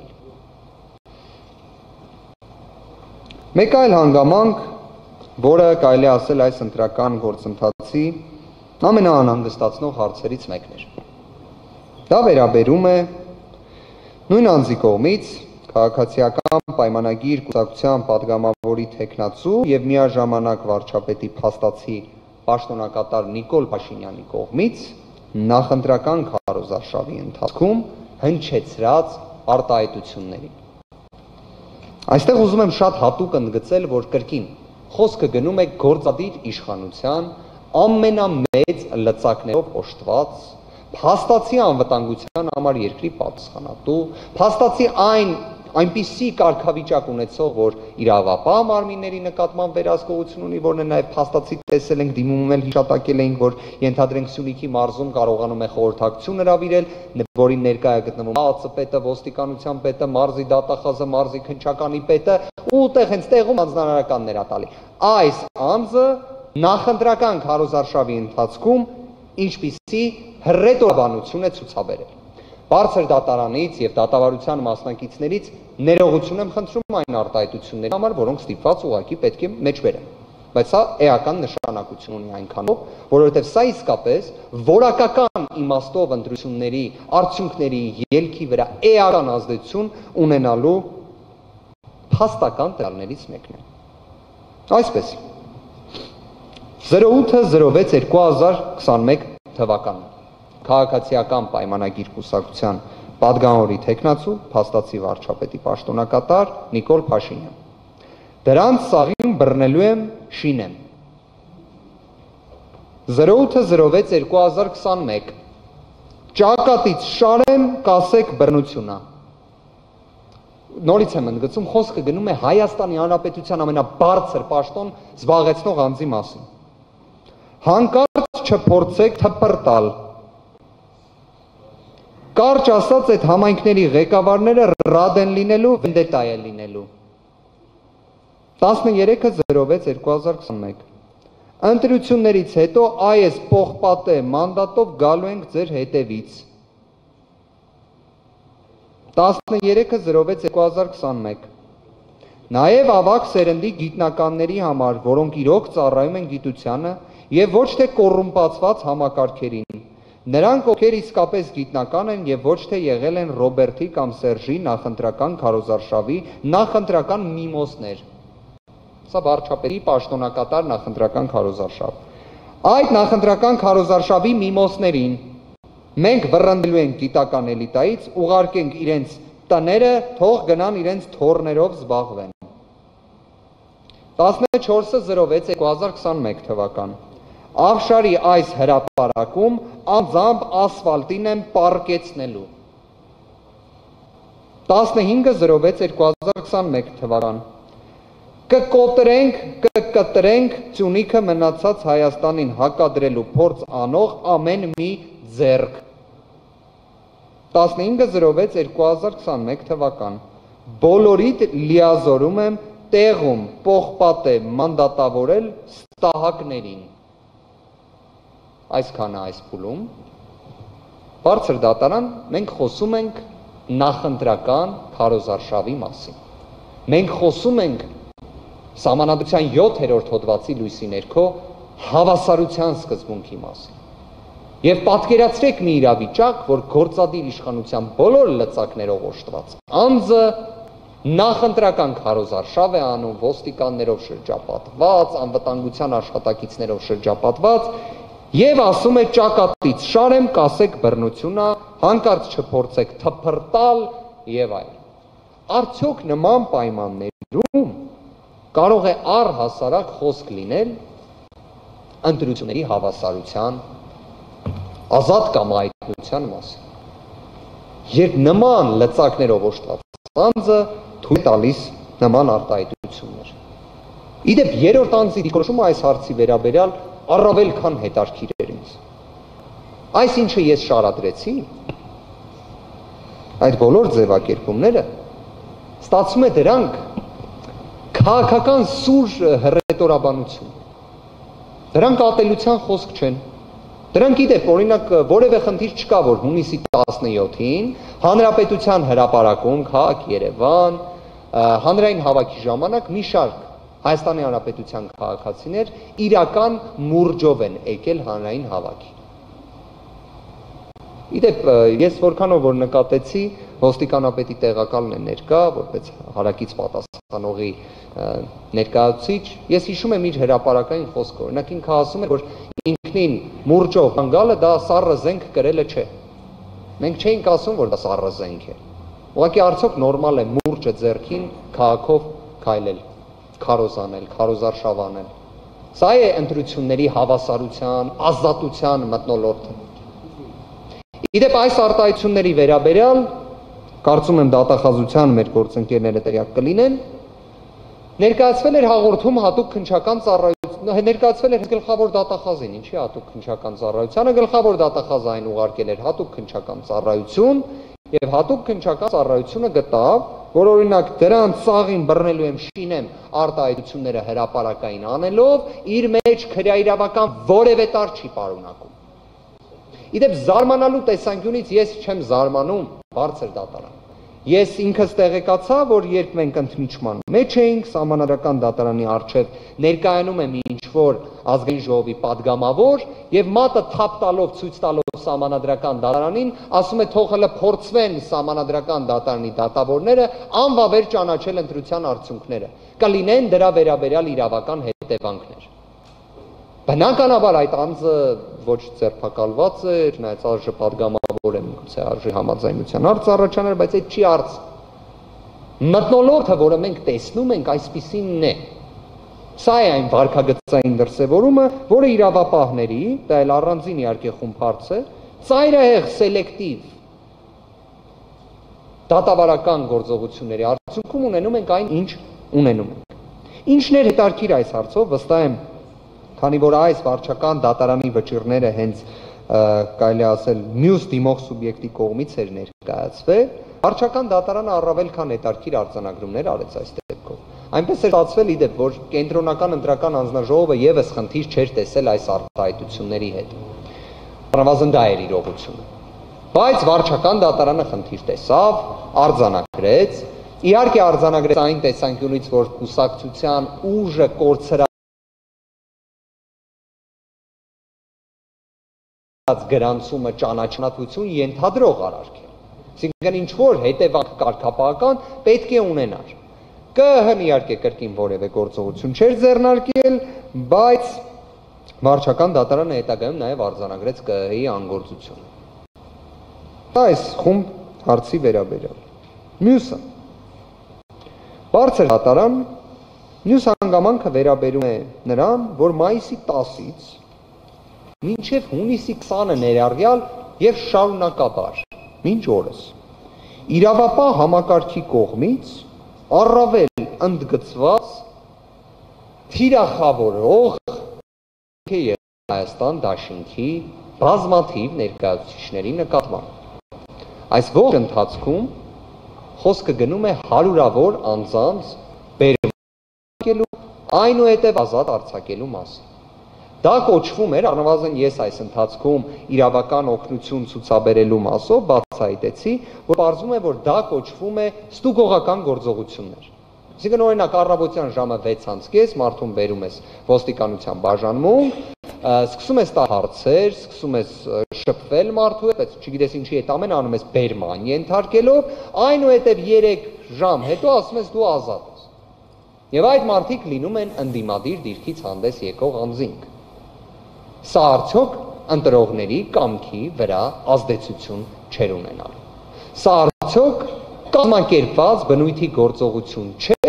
Մեկ այլ հանգամանք, որը կարելի ասել այս ընտրական գործընթացի ամենաանհանգստացնող հարցերից մեկն էր։ Դա վերաբերում է նույն անձի կողմից քաղաքացիական պայմանագիր կուսակցության պատգամավորի թեկնածու եւ միաժամանակ վարչապետի փաստացի պաշտոնակատար Նիկոլ Փաշինյանի կողմից նախընտրական քարոզարշավի ընթացքում հնչեցրած արտահայտությունների։ Այստեղ ուզում եմ շատ հատուկ ընդգծել, որ կրկին խոսքը գնում է գործադիր իշխանության ամենամեծ լծակներով օժտված, փաստացի անվտանգության համար երկրի պատասխանատու, փաստացի այն այնպիսի կարգավիճակ ունեցող, որ իրավապահ մարմինների նկատմամբ վերահսկողություն ունի, որն է նաև փաստացի տեսել ենք, դիմումում էլ հիշատակել էինք, որ ենթադրենք Սյունիքի մարզում կարողանում է խորհրդակցություն հրավիրել, որին ներկայ է գտնվում ԱԱՑ պետը, ոստիկանության պետը, մարզի դատախազը, մարզի քննչականի պետը, ու տեղ հենց տեղում հանձնարարականներ ա տալի։ Այս անձը նախընտրական քարոզարշավի ընթացքում ինչպիսի հռետորաբանություն է ցուցաբերել։ Բարձր դատարանից եւ դատավարության մասնակիցներից ներողություն եմ խնդրում այն արտահայտությունների համար, որոնք ստիպված ուղղակի պետք է մեջբերեն։ Բայց սա էական նշանակություն ունի այնքանով, որովհետեւ սա իսկապես որակական իմաստով ընտրությունների արդյունքների ելքի վրա էական ազդեցություն ունենալու փաստական տվյալներից մեկն է։ Այսպես զրո ութ զրո վեց երկու հազար քսանմեկ թվականն քաղաքացիական պայմանագիր կուսակցության պատգամավորի թեկնածու փաստացի վարչապետի պաշտոնակատար Նիկոլ Փաշինյան։ Դրանց սաղին բռնելու եմ շինեմ։ զրո ութ զրո վեց երկու հազար քսանմեկ ճակատից շարեմ, կասեք բռնությունա։ Նորից եմ ընդգծում, խոսքը գնում է Հայաստանի Հանրապետության ամենաբարձր պաշտոն զբաղեցնող անձի մասին։ Հանկարծ չփորձեք թպրտալ։ Կարճ ասած, այդ համայնքների ղեկավարները ռադ են լինելու, վենդետա է լինելու։ տասներեք զրո վեց երկու հազար քսանմեկ Ընտրություններից հետո այս պողպատե մանդատով գալու ենք ձեր հետևից։ տասներեք զրո վեց երկու հազար քսանմեկ Նաև ավագ սերնդի գիտնականների համար, որոնք իրոք ծառայում են գիտությանը եւ ոչ թե կոռումպացված համակարգերին։ Նրանք, ովքեր իսկապես գիտնական են եւ ոչ թե եղել են Ռոբերտի կամ Սերժի նախընտրական քարոզարշավի նախընտրական միմոսներ։ Սա վարչապետի պաշտոնակատար նախընտրական քարոզարշավ։ Այդ նախընտրական քարոզարշավի միմոսներին մենք վռնդելու ենք գիտական էլիտայից, ուղարկենք իրենց տները, թող գնան իրենց թորներով զբաղվեն։ տասնչորսը զրո վեց երկու հազար քսանմեկ թվական։ Ավշարի այս հրապարակում անձամբ ասֆալտին եմ պարկեցնելու։ տասնհինգը զրո վեց երկու հազար քսանմեկ թվական։ Կկոտրենք, կկտրենք Սյունիքը մնացած Հայաստանին հակադրելու փորձ անող ամեն մի ձեռք։ տասնհինգը զրո վեց երկու հազար քսանմեկ թվական։ Բոլորիդ լիազորում եմ տեղում պողպատե մանդատավորել ստահակներին։ Այսքանը այս փուլում։ Բարձր դատարան մենք խոսում ենք նախընտրական քարոզարշավի մասին։ Մենք խոսում ենք Սահմանադրության յոթերորդ հոդվածի լույսի ներքո հավասարության սկզբունքի մասին։ Եվ պատկերացրեք մի իրավիճակ, որ գործադիր իշխանության բոլոր լծակներով օժտված անձը նախընտրական քարոզարշավ է անում ոստիկաններով շրջապատված, անվտանգության աշխատակիցներով շրջապատված եւ ասում է ճակատից շարեմ, կասեք բռնությունա, հանկարծ չփորձեք թփրտալ եւ այլն։ Արդյոք նման պայմաններում կարող է առհասարակ խոսք լինել ընտրությունների հավասարության, ազատ կամայնության մասին։ Երբ նման լծակներով օժտված անձը թույլ տալիս նման արտահայտություններ։ Իդեպ երրորդ անձի դիրքորոշումը այս հարցի վերաբերյալ առավել քան հետաքրքիր էր ինձ։ Այս ինչը ես շարադրեցի, այդ բոլոր ձևակերպումները ստացվում է դրանք քաղաքական սուր հռետորաբանություն։ Դրանք ատելության խոսք չեն։ Դրանք իդեպ օրինակ որևէ խնդիր չկա, որ հունիսի տասնյոթին Հանրապետության հրապարակում քաղաք Երևան հանրային հավաքի ժամանակ մի շարք Հայաստանի Հանրապետության քաղաքացիներ իրական մուրջով են եկել հանրային հավաքի։ Իդեպ ես որքանով որ նկատեցի, ոստիկանապետի տեղակալն է ներկա, որպես հարակից պատասխանողի ներկայացուցիչ, ես հիշում եմ իր հրապարակային խոսքը, օրինակ ինքը ասում է, որ ինքնին մուրջով հանգալը դա սառը զենք կրելը չէ։ Մենք չէինք ասում, որ դա սառը զենք է։ Ուղղակի արդյոք նորմալ է մուրջը ձեռքին քաղաքով քայլել, քարոզանել, քարոզարշավ անել։ Սա է ընտրությունների հավասարության, ազատության մթնոլորտը։ Իդեպ այս արտահայտությունների վերաբերյալ կարծում եմ դատախազության մեր գործընկերները տեղյակ կլինեն, ներկայացվել էր հաղորդում հատուկ քննչական ծառայություն, ներկայացվել էր գլխավոր դատախազին, ինչի հատուկ քննչական ծառայությանը, գլխավոր դատախազային ուղարկել էր հատուկ քննչական ծառայություն, եւ հատուկ քննչական ծառայությունը գտավ, որ օրինակ դրան ծաղին բռնելու եմ, շինեմ արտահայտությունները հրապարակային անելով, իր մեջ քրեաիրավական որևէ տար չի պարունակում։ Իդեպ զարմանալու տեսանկյունից ես չեմ զարմանում, բարձր դատարան։ Ես ինքս տեղեկացա, որ երբ մենք ընդմիջման մեջ էինք, Սահմանադրական դատարանի առջև ներկայանում եմ ինչ-որ ազգային ժողովի падգամավոր եւ մատը թափ տալով ցույց տալով Սահմանադրական դատարանին, ասում է թող հələ փորձվեն Սահմանադրական դատարանի դատավորները անվավեր ճանաչել ընտրության արդյունքները, կլինեն դրա վերաբերյալ իրավական հետևանքներ։ Բնականաբար այդ անձը ոչ ձերբակալված էր, նայած արժե падգամավոր է, միգուցե արժի համաձայնության հարց առաջաներ, բայց այդ չի հարց։ Մթնոլորտը, որը մենք տեսնում ենք, այսպիսինն է։ Սա է այն վարքագծային դրսևորումը, որը իրավապահների, դա էլ առանձին իհարկե խումբ հարց է, ծայրահեղ սելեկտիվ դատավարական գործողությունների արդյունքում ունենում ենք այն, ինչ ունենում ենք։ Ինչն էր հետաքրքիր այս հարցով, վստահ եմ, քանի որ այս վարչական դատարանի վճիռները հենց կարելի ասել մյուս դիմող սուբյեկտի կողմից էր ներկայացվել, վարչական դատարանը առավել քան հետաքրքիր արձանագրումներ արեց այս դեպքով։ Այնպես էր ստացվել իդեպ, որ կենտրոնական ընտրական հանձնաժողովը եւս խնդիր չէր տեսել այս արտահայտությունների հետ։ Առնվազն դա էր իրողությունը։ Բայց վարչական դատարանը խնդիր տեսավ, արձանագրեց, իհարկե արձանագրեց այն տեսանկյունից, որ կուսակցության ուժը կորցրած ասած գրանցումը ճանաչություն ենթադրող արարք է։ Այսինքն ինչ որ հետևանք կարգապահական պետք է ունենար։ ԿԸՀ-ն իհարկե կրկին որևէ գործողություն չէր ձեռնարկել, բայց վարչական դատարանը հետագայում նաև արձանագրեց ԿԸՀ-ի անգործությունը։ Այս խումբ հարցի վերաբերյալ։ Մյուսը բարձր դատարան մյուս հանգամանքը վերաբերում է նրան, որ մայիսի տասից մինչև հունիսի քսանը ներառյալ եւ շարունակաբար մինչ օրս իրավապահ համակարգի կողմից առավել ընդգծված թիրախավորող է Հայաստան դաշինքի բազմաթիվ ներկայացուցիչների նկատմամբ։ Այս ողջ ընթացքում խոսքը գնում է հարյուրավոր անձանց բերելու, այնուհետև ազատ արձակելու մասին։ Դա կոչվում էր, առնվազն ես այս ընթացքում իրավական օգնություն ցուցաբերելու մասով բացահայտեցի, որ պարզվում է, որ դա կոչվում է ստուգողական գործողություններ։ Այսինքն օրինակ առավոտյան ժամը վեցից կես մարդուն բերում ես ոստիկանության բաժանմունք, սկսում ես տա հարցեր, սկսում ես շփվել մարդու հետ, բայց չգիտես ինչի հետ ամեն անում ես բերման ենթարկելով, այնուհետև երեք ժամ հետո ասում ես դու ազատ ես։ Եվ այդ մարդիկ լինում են ընդդիմադիր դիրքից հանդես եկող անձինք։ Սա արդյոք ընտրողների կամքի վրա ազդեցություն չեր ունենալու։ Սա արդյոք կազմակերպված բնույթի գործողություն չէ,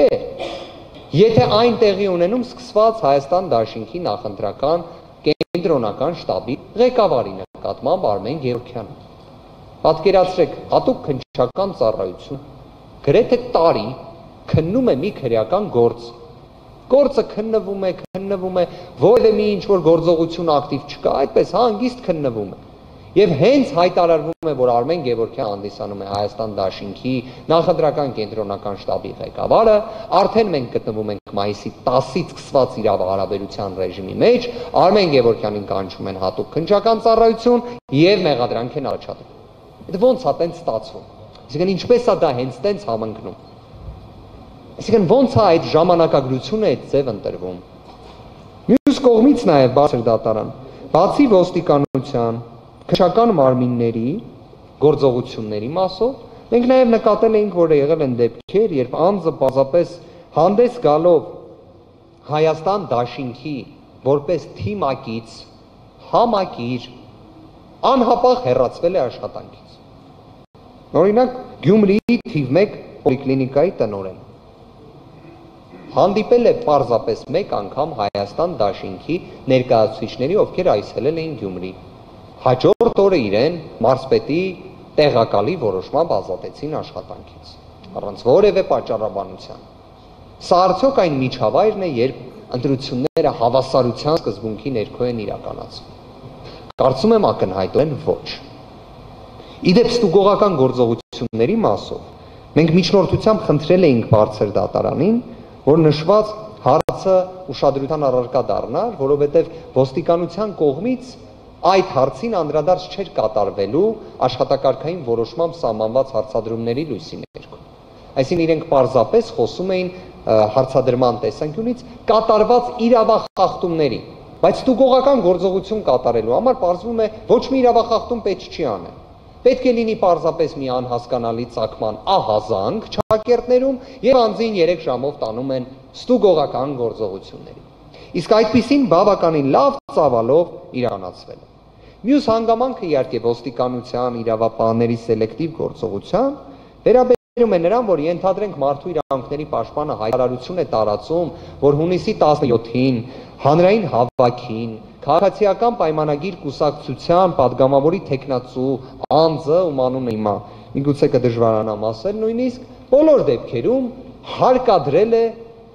եթե այն տեղի ունենում սկսված Հայաստան դաշինքի նախընտրական կենտրոնական շտաբի ղեկավարի նկատմամբ Արմեն Գևորգյանը։ Պատկերացրեք, հատուկ քննչական ծառայություն գրեթե տարի քննում է մի քրեական գործ։ Գործը քննվում է, քննվում է, որևէ մի ինչ-որ գործողություն ակտիվ չկա, այդպես հանգիստ քննվում է։ Եվ հենց հայտարարվում է, որ Արմեն Գևորգյանը հանդիսանում է Հայաստան դաշինքի նախընտրական կենտրոնական շտաբի ղեկավարը, արդեն մենք գտնվում ենք մայիսի տասից սկսված իրավահարաբերության ռեժիմի մեջ, Արմեն Գևորգյանին կանչում են հատուկ քննչական ծառայություն եւ մեղադրանք են առաջադրում։ Դա ո՞նց է տենց ստացվում։ Այսինքն ինչպես է դա հենց տենց համընկնում։ Այսինքն ո՞նց է այդ ժամանակագրությունը այդ ձև ընտրվում։ Մյուս կողմից նաև բարձր դատարան, բացի ոստիկանության, քննչական մարմինների գործողությունների մասով, մենք նաև նկատել էինք, որ եղել են դեպքեր, երբ անձը պարզապես հանդես գալով Հայաստան դաշինքի որպես թիմակից համակիր անհապաղ հեռացվել է աշխատանքից։ Օրինակ Գյումրիի թիվ մեկ պոլիկլինիկայի տնօրեն հանդիպել է պարզապես մեկ անգամ Հայաստան դաշինքի ներկայացուցիչների, ովքեր այցելել էին Գյումրի։ Հաջորդ օրը իրեն մարզպետի տեղակալի որոշմամբ ազատեցին աշխատանքից, առանց որևէ պատճառաբանության։ Սա արդյոք այն միջավայրն է, երբ ընտրությունները հավասարության սկզբունքի ներքո են իրականացվում։ Կարծում եմ ակնհայտորեն ոչ։ Իդեպ ստուգողական գործողությունների մասով մենք միջնորդությամբ խնդրել էինք բարձր դատարանին, որ նշված հարցը ուշադրության առարկա դառնար, որովհետև ոստիկանության կողմից այդ հարցին անդրադարձ չէր կատարվելու աշխատակարգային որոշմամբ սահմանված հարցադրումների լույսի ներքո։ Այսինքն իրենք պարզապես խոսում էին հարցադրման տեսանկյունից կատարված իրավախախտումների, բայց ստուգողական գործողություն կատարելու համար պարզվում է ոչ մի իրավախախտում պետք չի անել։ Պետք է լինի պարզապես մի անհասկանալի ծագման ահազանգ ճակերտներում եւ անձին երեք ժամով տանում են ստուգողական գործողությունների։ Իսկ այդպիսին բավականին լավ ծավալով իրականացվել է։ Մյուս հանգամանքը իհարկե ոստիկանության իրավապահների սելեկտիվ գործողության վերաբերում է նրան, որ ենթադրենք մարդու իրավունքների պաշտպանը հայտարարություն է տարածում, որ հունիսի տասնյոթին հանրային հավաքին քաղաքացիական պայմանագիր կուսակցության падգամավորի տեխնացու անձը, ում անունը հիմա միգուցե կդժվարանամ ասել, նույնիսկ բոլոր դեպքերում հարկադրել է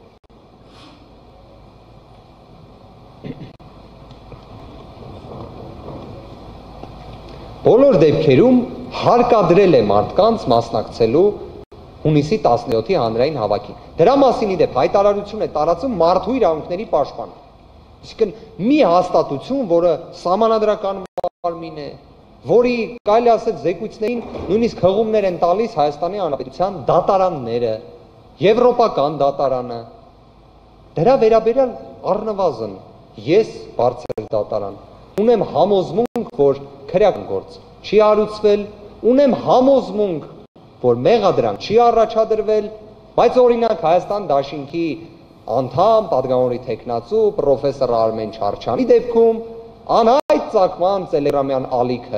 բոլոր դեպքերում հարկադրել է մարդկանց մասնակցելու հունիսի տասնյոթի հանրային հավաքին։ Դրա մասին իդեպ հայտարարություն է տարածում մարդու իրավունքների պաշտպանը։ Այսինքն մի հաստատություն, որը սահմանադրական մարմին է, որի կարելի ասել զեկույցներին նույնիսկ հղումներ են տալիս Հայաստանի Հանրապետության դատարանները, եվրոպական դատարանը, դրա վերաբերյալ առնվազն ես բարձր դատարան ունեմ համոզմունք, որ քրեական գործ չի հարուցվել, ունեմ համոզմունք, որ մեղադրանք չի առաջադրվել, բայց օրինակ Հայաստան դաշինքի անդամ, падգամավորի տեխնացու, պրոֆեսոր Արմեն Չարչյանի դեպքում անհայտ ծագման տելեգրամյան ալիքը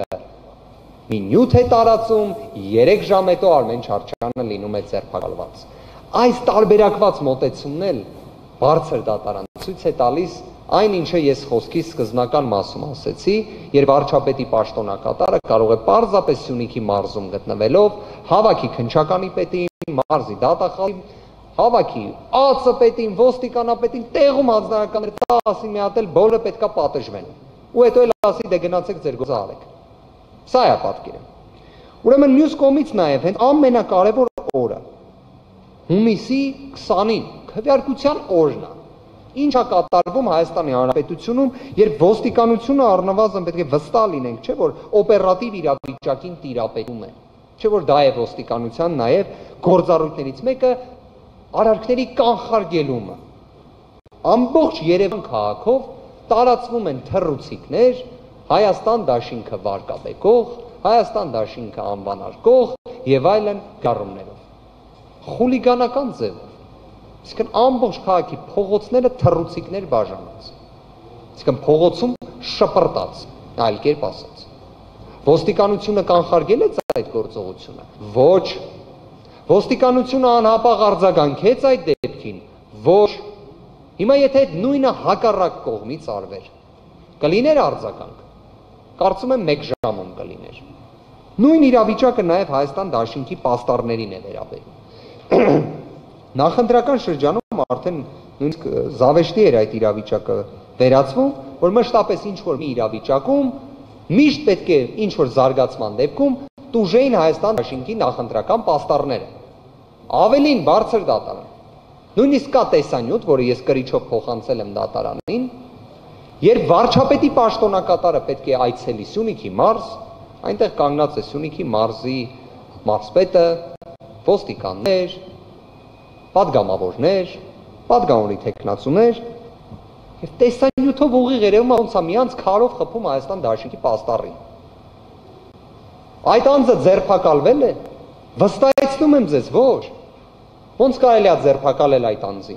մի նյութ է տարածում, երեք ժամ հետո Արմեն Չարչյանը լինում է ձերբակալված։ Այս տարբերակված մոտեցումն էլ բարձր դատարան ցույց է տալիս այն, ինչը ես խոսքի սկզբնական մասում ասեցի, երբ վարչապետի պաշտոնակատարը կարող է պարզապես Սյունիքի մարզում գտնվելով հավաքի քննչականի պետին, մարզի դատախազին, հավաքի ԱՑ պետին, ոստիկանապետին, տեղում հանձնարարականներ տասին մի հատ էլ բոլորը պետքա պատժվեն։ Ու հետո էլ ասի դե գնացեք ձեր գործը արեք։ Սա է պատկերը։ Ուրեմն մյուս կողմից նաև հենց ամենակարևոր օրը հունիսի քսանին քվեարկության օրն է։ Ինչ է կատարվում Հայաստանի Հանրապետությունում, երբ ոստիկանությունը առնվազն պետք է վստահ լինենք, չէ՞ որ օպերատիվ իրավիճակին տիրապետում է։ Չէ՞ որ դա է ոստիկանության նաև գործառույթներից մեկը արարքների կանխարգելումը։ Ամբողջ Երևան քաղաքով տարածվում են թռուցիկներ, Հայաստան դաշինքը վարկաբեկող, Հայաստան դաշինքը անվանարկող եւ այլն գառումներով։ Խուլիգանական ձևով։ Իսկն ամբողջ քաղաքի փողոցները թռուցիկներ բաժանած։ Իսկն փողոցում շպրտած, այլ կերպ ասած։ Ոստիկանությունը կանխարգելեց այդ գործողությունը։ Ոչ։ Ոստիկանությունը անհապաղ արձագանքեց այդ դեպքին։ Ոչ։ Հիմա եթե այդ նույնը հակառակ կողմից արվեր, կլիներ արձագանք։ Կարծում եմ մեկ ժամում կլիներ։ Նույն իրավիճակը նաև Հայաստան դաշինքի պաստառներին է վերաբերում։ Նախընտրական շրջանում արդեն նույնիսկ զավեշտի էր այդ իրավիճակը վերացվում, որ մշտապես ինչ-որ մի իրավիճակում միշտ պետք է ինչ-որ զարգացման դեպքում տուժեին Հայաստան դաշինքի նախընտրական պաստառները։ Ավելին բարձր դատարան։ Նույնիսկ կա տեսանյութ, որը ես կրիչով փոխանցել եմ դատարանին, երբ վարչապետի պաշտոնակատարը պետք է այցելի Սյունիքի մարզ, այնտեղ կանգնած է Սյունիքի մարզի մարզպետը, ոստիկաններ, падգամավորներ, падգամավորի տեխնացուներ, եւ տեսանյութով ուղիղ երևում է ոնց է միանց քարով խփում Հայաստան դաշինքի պաստառին։ Այդ անձը ձերբակալվել է, վստահեցնում եմ ձեզ, ոչ։ Ոնց կարելի է ձերբակալել այդ անձին։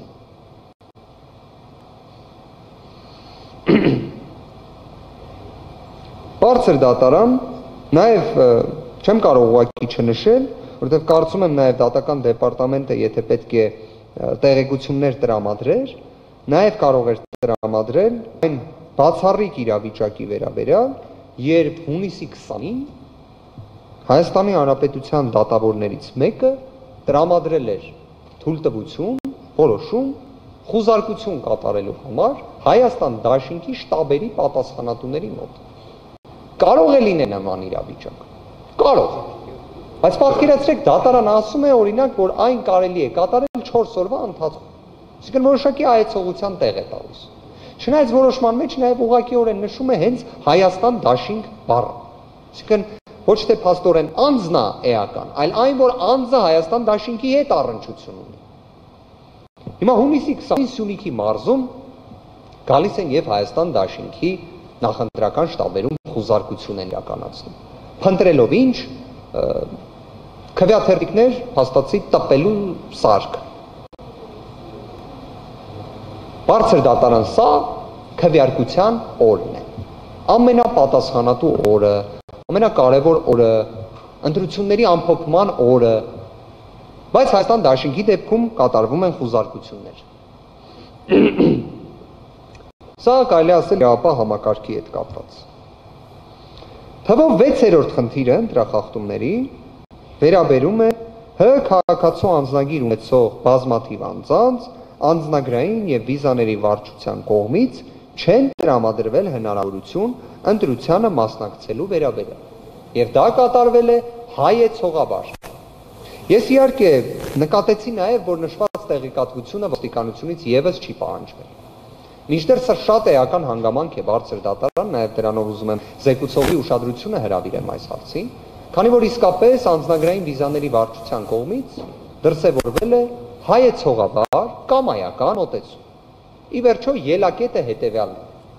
Բարձր դատարան, նաև չեմ կարող ուղղակի չնշել, որովհետև կարծում եմ նաև դատական դեպարտամենտը, եթե պետք է տեղեկություններ տրամադրեր, նաև կարող էր տրամադրել այն բացառիկ իրավիճակի վերաբերյալ, երբ հունիսի քսանին Հայաստանի Հանրապետության դատավորներից մեկը տրամադրել էր թույլտվություն, որոշում, խուզարկություն կատարելու համար Հայաստան դաշինքի շտաբերի պատասխանատուների մոտ։ Կարող է լինել նման իրավիճակ։ Կարող է։ Բայց պատկերացրեք, դատարանը ասում է օրինակ, որ այն կարելի է կատարել չորս օրվա ընթացքում։ Այսինքն որոշակի այցողության տեղ է տալիս։ Չնայած որոշման մեջ նաև ուղղակիորեն նշում է հենց Հայաստան դաշինք բառը։ Այսինքն ոչ թե փաստորեն անձն է էական, այլ այն, որ անձը Հայաստան դաշինքի հետ առնչություն ունի։ Հիմա հունիսի քսանին Սյունիքի մարզում գալիս են եւ Հայաստան դաշինքի նախընտրական շտաբերում խուզարկություն են իրականացնում։ Փնտրելով ինչ, քվեաթերթիկներ փաստացի տպելու սարք։ Բարձր դատարան սա քվեարկության օրն է։ Ամենապատասխանատու օրը, ամենակարևոր օրը, ընտրությունների ամփոփման օրը, բայց Հայաստան դաշինքի դեպքում կատարվում են խուզարկություններ։ Սա կարելի ասել ապա համակարգի հետ կապված։ Թվով վեցերորդ խնդիրը ընտրախախտումների վերաբերում է ՀՀ քաղաքացու անձնագիր ունեցող բազմաթիվ անձանց անձնագրային եւ վիզաների վարչության կողմից չեն տրամադրվել հնարավորություն ընտրությանը մասնակցելու վերաբերյալ։ Եվ դա կատարվել է հայեցողաբար։ Ես իհարկե նկատեցի նաև, որ նշված տեղեկատվությունը ոստիկանությունից եւս չի պահանջվել։ Մինչդեռ սա շատ էական հանգամանք է բարձր դատարան, նաև դրանով ուզում եմ զեկուցողի ուշադրությունը հրավիրեմ այս հարցին, քանի որ իսկապես անձնագրային վիզաների վարչության կողմից դրսևորվել է հայեցողաբար կամ այական մոտեցում։ Ի վերջո ելակետը հետևյալն է։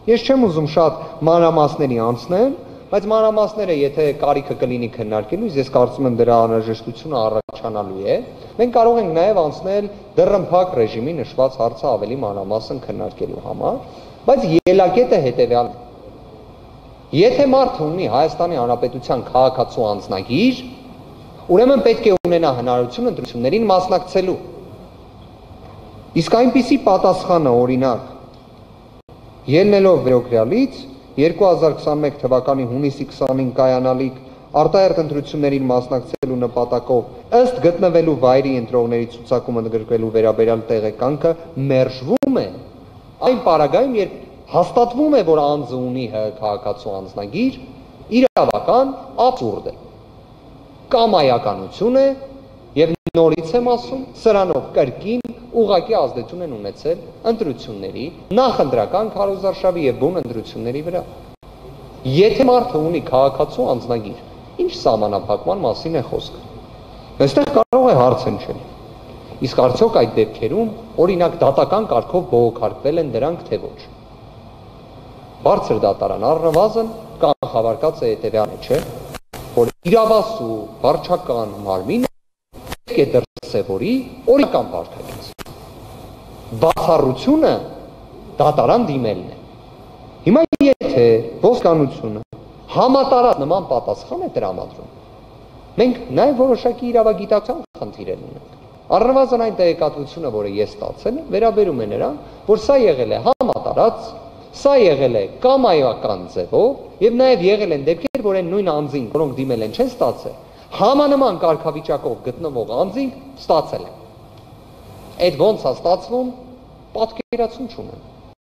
Ես չեմ ուզում շատ մանրամասների անցնել, բայց մանրամասները եթե կարիքը կլինի քննարկելու, ես կարծում եմ դրա անհրաժեշտությունը առաջանալու է։ Մենք կարող ենք նաև անցնել դռնփակ ռեժիմի նշված հարցը ավելի մանրամասն քննարկելու համար, բայց ելակետը հետևյալն է։ Եթե մարդը ունի Հայաստանի Հանրապետության քաղաքացու անձնագիր, ուրեմն պետք է ունենա հնարավորություն ընտրություններին մասնակցելու։ Իսկ այնպիսի պատասխանը, օրինակ, ելնելով վերոգրյալից երկու հազար քսաներկու թվականի հունիսի քսանինը կայանալիք արտահերթ ընտրություններին մասնակցելու նպատակով ըստ գտնվելու վայրի ընտրողների ցուցակում ընդգրկվելու վերաբերյալ տեղեկանքը մերժվում է այն պարագայում, երբ հաստատվում է, որ անձը ունի քաղաքացու անձնագիր, իրավական աբսուրդ է, կամայականություն է եւ նորից եմ ասում, սրանով կրկին ուղղակի ազդեցություն են ունեցել ընտրությունների, նախընտրական քարոզարշավի եւ բուն ընտրությունների վրա։ Եթե մարդը ունի քաղաքացու անձնագիր, ինչ սահմանափակման մասին է խոսքը։ Այստեղ կարող է հարց հնչել։ Իսկ արդյոք այդ դեպքերում, օրինակ, դատական կարգով բողոքարկվել են դրանք թե ոչ։ Բարձր դատարան առնվազն կանխավարկած է հետևյալը, չէ՞, որ իրավասու վարչական մարմինը պետք է դրսևորի օրինական վարքագիծ։ Բացառությունը դատարան դիմելն է։ Հիմա եթե ոստիկանությունը համատարած նման պատասխան է տրամադրում, մենք նաև որոշակի իրավագիտական խնդիրներ ունենք։ Առնվազն այն տեղեկատվությունը, որը ես ստացել եմ, վերաբերում է նրան, որ սա եղել է համատարած, սա եղել է կամայական ձևով եւ նաեւ եղել են դեպքեր, որ այն նույն անձին, որոնք դիմել են, չեն ստացել, համանման կարգավիճակով գտնվող անձին ստացել են։ Այդ ոնց է ստացվում, պատկերացում չունեմ։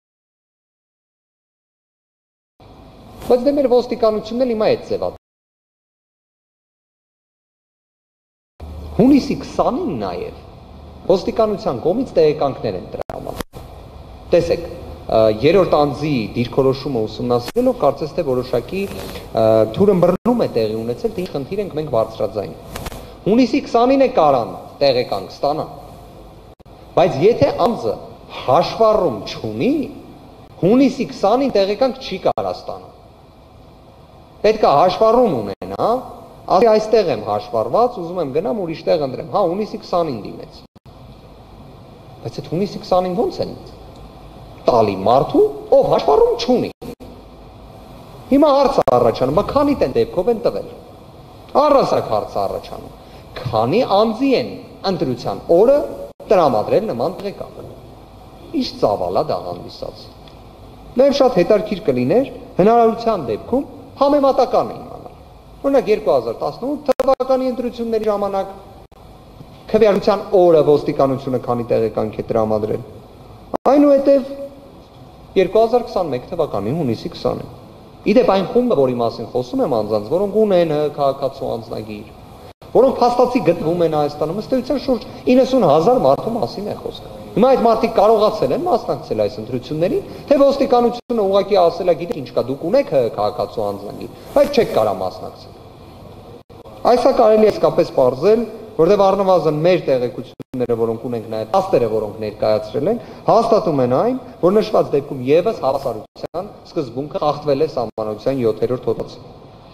Բայց դե մեր ոստիկանությունն էլ հիմա այդ ձևա։ Հունիսի քսանինը նաեւ ոստիկանության կողմից տեղեկանքներ են տրամադրել։ Տեսեք, երրորդ անձի դիրքորոշումը ուսումնասիրելով կարծես թե որոշակի թուրըմբռնում է տեղի ունեցել, թե ինչ խնդիր ենք մենք բարձրաձայն։ Հունիսի քսանինը կարան տեղեկանք ստանան, բայց եթե անձը հաշվառում չունի, հունիսի քսանին տեղեկանք չի կարա ստանալ։ Պետք է հաշվառում ունենա, ասի այստեղ եմ հաշվառված, ուզում եմ գնամ ուրիշ տեղ ընտրեմ, հա հունիսի քսանին դիմեց։ Բայց այդ հունիսի քսանին ոնց են տալի մարդու, ով հաշվառում չունի։ Հիմա հարցը առաջանում, բա քանի տեն դեպքով են տվել։ Առասակ հարցը առաջանում, քանի անձի են ընտրության օրը տրամադրել նման տեղեկանք։ Ինչ ծավալ է դա հանդիսած։ Նաև շատ հետաքրքիր կլիներ հնարավորության դեպքում համեմատական է իմանալ։ Օրինակ երկու հազար տասնութ թվականի ընտրությունների ժամանակ քվեարկության օրը ոստիկանությունը քանի տեղեկանք է տրամադրել։ Այնուհետև երկու հազար քսաներկու թվականի հունիսի քսանինը։ Իդեպ այն խումբը, որի մասին խոսում եմ անձանց, որոնք ունեն քաղաքացու անձնագիր, որոնք փաստացի գտնվում են Հայաստանում, ըստ էության շուրջ իննսուն հազար մարդու մասին է խոսքը։ Հիմա այդ մարդիկ կարողացել են մասնակցել այս ընտրություններին, թե ոստիկանությունը ուղղակի ասել է, գիտեք ինչ կա, դուք ունեք քաղաքացու անձնագիր, բայց չեք կարող մասնակցել։ Այսա կարելի է իսկապես պարզել, որտեղ առնվազն մեր տեղեկությունները, որոնք ունենք նաև փաստերը, որոնք ներկայացրել են, հաստատում են այն, որ նշված դեպքում եւս հավասարության սկզբունքը խախտվել է Սահմանադրության յոթերորդ հոդվածում։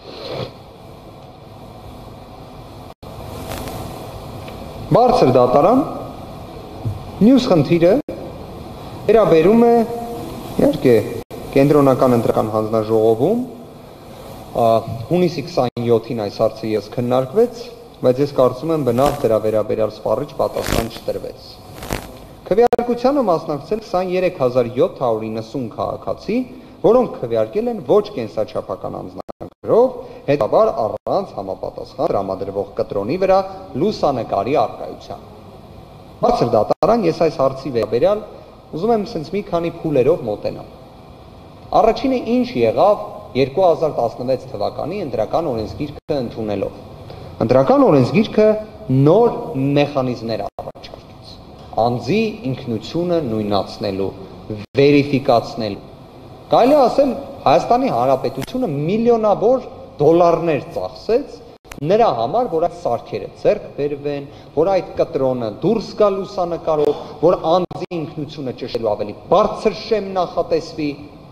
Բարձր դատարան մյուս խնդիրը վերաբերում է իհարկե կենտրոնական ընտրական հանձնաժողովում հունիսի քսանյոթին այս հարցը ես քննարկվեց, բայց ես կարծում եմ բնավ դրա վերաբերյալ սպառիչ պատասխան չտրվեց։ Քվեարկությանը մասնակցել քսաներեք հազար յոթ հարյուր իննսուն քաղաքացի, որոնք քվեարկել են ոչ կենսաչափական անձնագրով, հետաբար առանց համապատասխան տրամադրվող կտրոնի վրա լուսանկարի առկայության։ Բարձր դատարան ես այս հարցի վերաբերյալ ուզում եմ ասենց մի քանի փուլերով մոտենալ։ Առաջինը ինչ եղավ երկու հազար տասնվեց թվականի ընտրական օրենսգիրքը ընդունելով։ Ընտրական օրենսգիրքը նոր մեխանիզմներ առաջարկեց։ Անձի ինքնությունը նույնացնելու, վերիֆիկացնելու։ Կարելի է ասել Հայաստանի Հանրապետությունը միլիոնավոր դոլարներ ծախսեց նրա համար, որ այդ սարքերը ձեռք բերվեն, որ այդ կտրոնը դուրս գա լուսանկարով, որ անձի ինքնությունը ճշտելու ավելի բարձր շեմ նախատեսվի։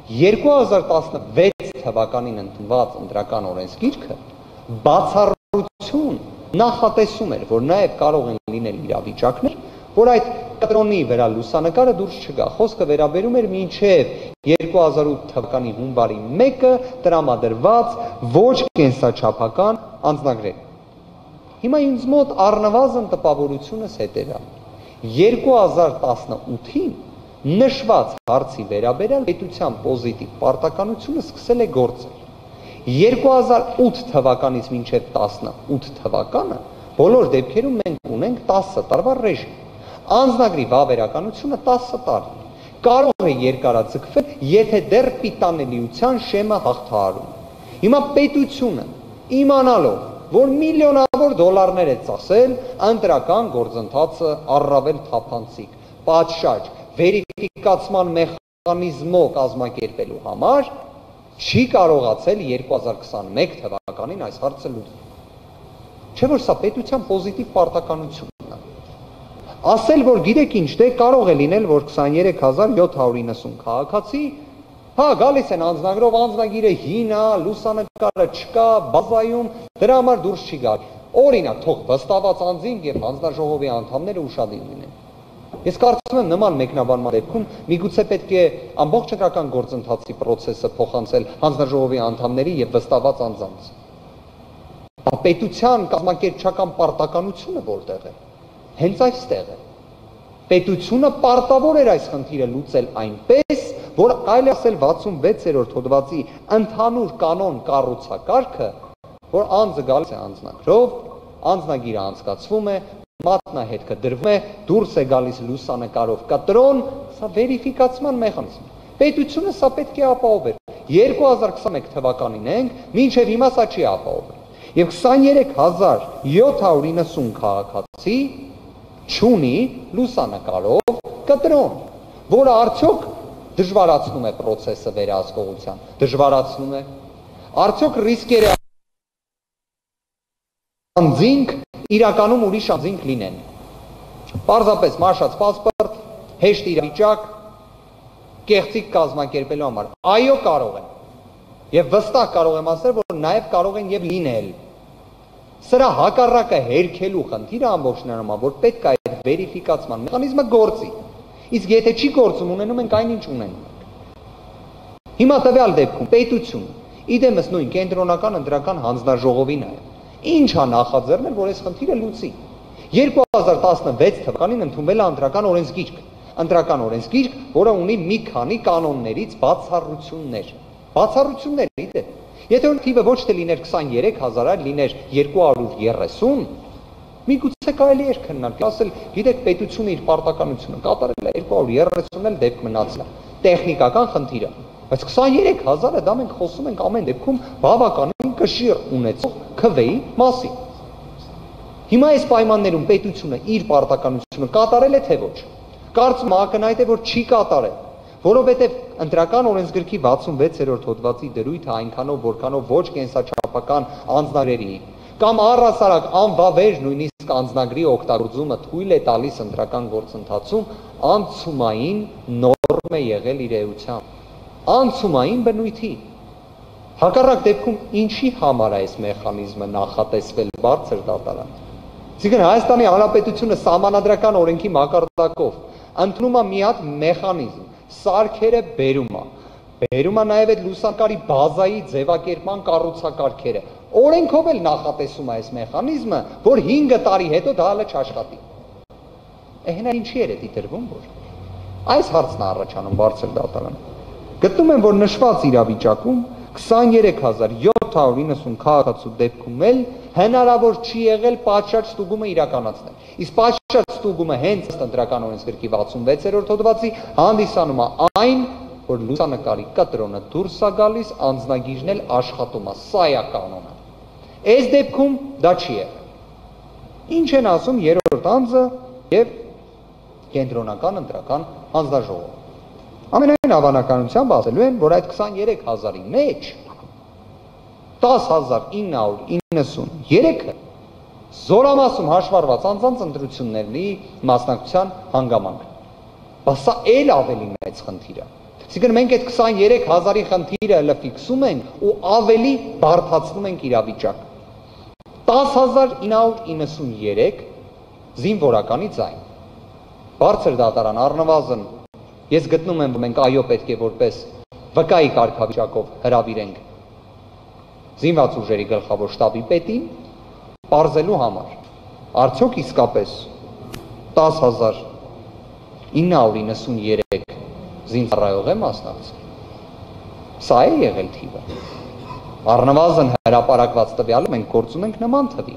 երկու հազար տասնվեց թվականին ընդունված ընտրական օրենսգիրքը բացառություն նախատեսում էր, որ նաև կարող են լինել իրավիճակներ, որ այդ կտրոնի վրա լուսանկարը դուրս չգա։ Խոսքը վերաբերում էր մինչև երկու հազար ութ թվականի հունվարի մեկը տրամադրված ոչ կենսաչափական անձնագրեր։ Հիմա ինձ մոտ առնվազն տպավորությունս հետևյալ։ երկու հազար տասնութին նշված հարցի վերաբերյալ պետության պոզիտիվ պարտականությունը սկսել է գործել։ երկու հազար ութ թվականից մինչև տասնութ թվականը բոլոր դեպքերում մենք ունենք տասը տարվա ռեժիմ։ Անձնագրի վավերականությունը տասը տարի։ Կարող է երկարաձգվել, եթե դեռ պիտանելիության շեմը հաղթահարում։ Հիմա պետությունը իմանալով, որ միլիոնավոր դոլարներ է ծախսել ընտրական գործընթացը առավել թափանցիկ, պատշաճ, վերիֆիկացման մեխանիզմով կազմակերպելու համար, չի կարողացել երկու հազար քսանմեկ թվականին այս հարցը լուծել։ Չէ՞ որ սա պետության պոզիտիվ պարտականությունն է։ Ասել, որ գիտեք ինչ, դե կարող է լինել, որ քսաներեք հազար յոթ հարյուր իննսուն քաղաքացի, հա, գալիս են անձնագրով, անձնագիրը հին է, լուսանկարը չկա, բազայում, դրա համար դուրս չի գալ։ Օրինակ, թող վստահված անձին եւ հանձնաժողովի անդամները ուշադիր լինեն։ Ես կարծում եմ նման մեկնաբանման դեպքում միգուցե պետք է ամբողջ ընտրական գործընթացի process-ը փոխանցել հանձնաժողովի անդամների եւ վստահված անձանց։ Պետության կազմակերպչական պարտականությունը որտեղ է։ Հենց այստեղ է։ Պետությունը պարտավոր էր այս խնդիրը լուծել այնպես, որ կարելի ասել վաթսունվեցերորդ հոդվածի ընդհանուր կանոն կառուցակարգը, որ անձը գալիս է անձնագրով, անձնագիրը անցկացվում է, մատնահետքը դրվում է, դուրս է գալիս լուսանկարով կտրոն, սա վերիֆիկացման մեխանիզմ։ Պետությունը սա պետք է ապահովեր։ երկու հազար քսանմեկ թվականին ենք, մինչև հիմա սա չի ապահովել։ Եվ քսաներեք հազար յոթ հարյուր իննսուն քաղաքացի չունի լուսանկարով կտրոն, որը արդյոք դժվարացնում է process-ը վերահսկողության, դժվարացնում է, արդյոք ռիսկեր է անձինք իրականում ուրիշ անձինք լինեն։ Պարզապես մաշած պասպորտ, հեշտ իրավիճակ, կեղծիք կազմակերպելու համար։ Այո, կարող են։ Եվ վստահ կարող եմ ասել, որ նաև կարող են եւ լինել։ Սրա հակառակը հերքելու խնդիրը ամբողջ նրանում, որ պետք է այդ վերիֆիկացման մեխանիզմը գործի։ Իսկ եթե չի գործում, ունենում ենք այնինչ ունենում ենք։ Հիմա տվյալ դեպքում պետությունը, իդեմս նույն կենտրոնական ընտրական հանձնաժողովին է, ինչ է նախաձեռնել, որ այս խնդիրը լուծի։ երկու հազար տասնվեց թվականին ընդունվել է ընտրական օրենսգիրք, ընտրական օրենսգիրք, որը ունի մի քանի կանոններից բացառություններ։ Բացառություններ, իդե։ Եթե թիվը ոչ թե լիներ քսաներեք հազար, այլ լիներ երկու հարյուր երեսուն, միգուցե կարելի էր քննարկել, ասել, գիտեք, պետությունը իր պարտականությունը կատարել է, երկու հարյուր երեսունն էլ դեպք մնացել է, տեխնիկական խնդիրը, բայց քսաներեք հազարը դա մենք խոսում ենք ամեն դեպքում բավականին կշիռ ունեցող քվեի մասին։ Հիմա այս պայմաններում պետությունը իր պարտականությունը կատարել է թե ոչ։ Կարծում եմ ակնհայտ է, որ չի կատարել, որովհետև ընտրական օրենսգրքի վաթսունվեցերորդ հոդվածի դրույթը այնքանով, որքանով ոչ կենսաչափական անձնագրերի կամ առհասարակ անվավեր նույնիսկ անձնագրի օգտագործումը թույլ է տալիս ընտրական գործընթացում, անցումային նորմ է եղել իր էությամբ, անցումային բնույթի։ Հակառակ դեպքում ինչի համար է այս մեխանիզմը նախատեսվել բարձր դատարան։ Այսինքն Հայաստանի Հանրապետությունը սահմանադրական օրենքի մակարդակով ընդունում է մի հատ մեխանիզմ, սարքերը բերում է, բերում է նաև այդ լուսանկարի բազայի ձևակերպման կառուցակարգերը։ Օրենքով էլ նախատեսում է այս մեխանիզմը, որ հինգ տարի հետո դա հələ չաշխատի։ Հենա ինչի էր դա դրվում, որ այս հարցն է առաջանում բարձր դատարան։ Գտնում եմ, որ նշված իրավիճակում քսաներեք հազար յոթ հարյուր իննսուն քաղաքացու դեպքում էլ հնարավոր չի եղել պատշաճ ստուգումը իրականացնել։ Իսկ պատշաճ ստուգումը հենց ընտրական օրենսգրքի վաթսունվեցերորդ հոդվածի հանդիսանում է այն, որ լուսանկարի կտրոնը դուրս է գալիս, անձնագիրն էլ աշխատում է, սա է կանոնը։ Այս դեպքում դա չի եղել։ Ինչ են ասում երրորդ անձը եւ կենտրոնական ընտրական հանձնաժողովը։ Ամենայն հավանականությամբ ասելու են, որ այդ քսաներեք հազարի մեջ տասը հազար ինը հարյուր իննսուներեքը զորամասում հաշվառված անձանց ընտրությունների մասնակցության հանգամանք։ բայց սա էլ ավելի մեծ խնդիր է։ Այսինքն մենք այդ քսաներեք հազարի խնդիրը հələ ֆիքսում ենք ու ավելի բարդացնում ենք իրավիճակը։ տասը հազար ինը հարյուր իննսուներեք զինվորականի ձայն։ Բարձր դատարան առնվազն ես գտնում եմ, որ մենք այո պետք է որպես վկայի կարգավիճակով հրավիրենք զինված ուժերի գլխավոր շտաբի պետին պարզելու համար։ Արդյոք իսկապես տասը հազար ինը հարյուր իննսուներեք զինծառայող է մասնակցել։ Սա է եղել թիվը։ Առնվազն հրապարակված տվյալը մենք գործում ենք նման թվի։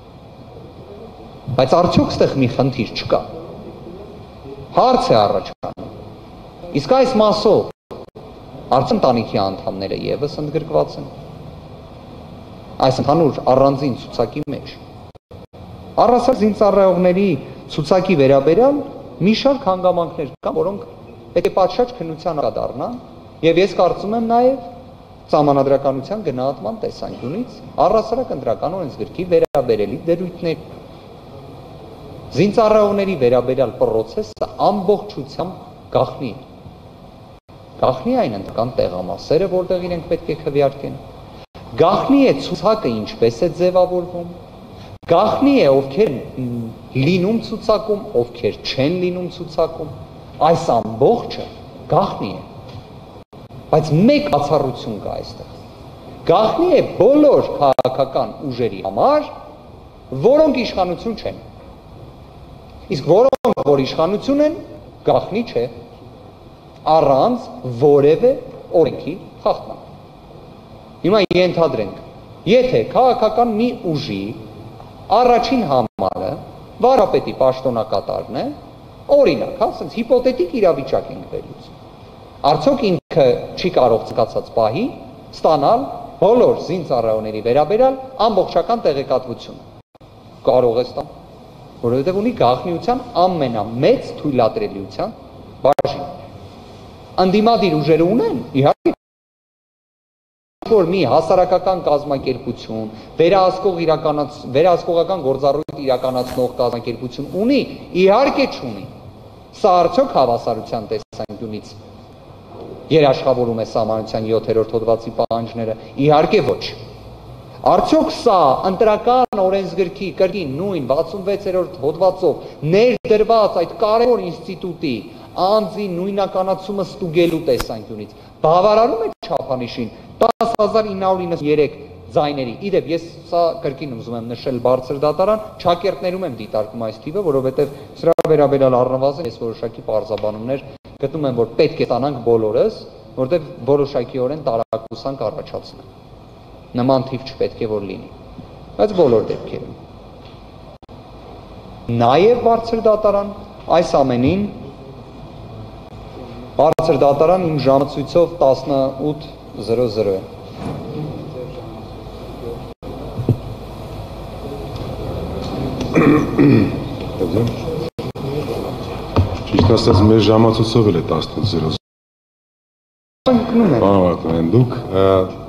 Բայց արդյոք ստեղ մի խնդիր չկա։ Հարց է առաջանում։ Իսկ այս մասով արդյոք ընտանիքի անդամները ևս ընդգրկված են այս ընդհանուր առանձին ցուցակի մեջ։ Առասար զինծառայողների ցուցակի վերաբերյալ մի շարք հանգամանքներ կան, որոնք պետք է պատշաճ քննության անդրադառնան, եւ ես կարծում եմ նաեւ Սահմանադրականության գնահատման տեսանկյունից առասարակ ընտրական օրենսգրքի վերաբերելի դերույթներ։ Զինծառայողների վերաբերյալ պրոցեսը ամբողջությամբ գաղտնի է։ Գաղտնի այն ընտրական տեղամասերը, որտեղ իրենք պետք է քվեարկեն։ Գաղտնի է ցուցակը ինչպես է ձևավորվում։ Գաղտնի է ովքեր լինում ցուցակում, ովքեր չեն լինում ցուցակում։ Այս ամբողջը գաղտնի է։ Բայց մեկ բացառություն կա այստեղ։ Գաղտնի է բոլոր քաղաքական ուժերի համար, որոնք իշխանություն չեն։ Իսկ որոնք որ իշխանություն են, գաղտնի չէ, առանց որևէ օրենքի խախտման։ Հիմա ենթադրենք, եթե քաղաքական մի ուժի առաջին համարը վարապետի պաշտոնակատարն է, օրինակ, հա, ասենց հիպոթետիկ իրավիճակ ենք վերլուծում։ Արդյոք ինքը չի կարող ցկացած պահի ստանալ բոլոր զինծառայողների վերաբերյալ ամբողջական տեղեկատվությունը։ Կարող է ստանալ, որովհետև ունի գաղտնիության ամենամեծ թույլատրելիության բաժին։ Ընդդիմադիր ուժերը ունեն, իհարկե, որ մի հասարակական կազմակերպություն, վերահսկող իրականաց, վերահսկողական գործառույթ իրականացնող կազմակերպություն ունի, իհարկե չունի։ Սա արդյոք հավասարության տեսանկյունից երաշխավորում է Սահմանության յոթերորդ հոդվածի պահանջները, իհարկե ոչ։ Արդյոք սա ընտրական օրենսգրքի կրկին նույն վաթսունվեցերորդ հոդվածով ներդրված այդ կարևոր ինստիտուտի անձի նույնականացումը ստուգելու տեսանկյունից բավարարում է չափանիշին տասը հազար ինը հարյուր իննսուներեք ձայների։ Իդեպ ես սա կրկին ուզում եմ նշել բարձր դատարան, ճակերտներում եմ դիտարկում այս թիվը, որովհետև սրա վերաբերյալ առնվազն ես որոշակի պարզաբանումներ գտնում եմ, որ պետք է ստանանք բոլորս, որտեղ որոշակիորեն տարակուսանք առաջացնենք։ Նման թիվ չպետք է որ լինի, բայց բոլոր դեպքերում։ Նաև բարձր դատարան այս ամենին բարձր դատարան իմ ժամացույցով տասնութ զրո զրո է։ Ճիշտ ասած մեր ժամացույցով էլ է տասնութ զրո զրո։ Ընկնում եմ։ Բանավարդում են դուք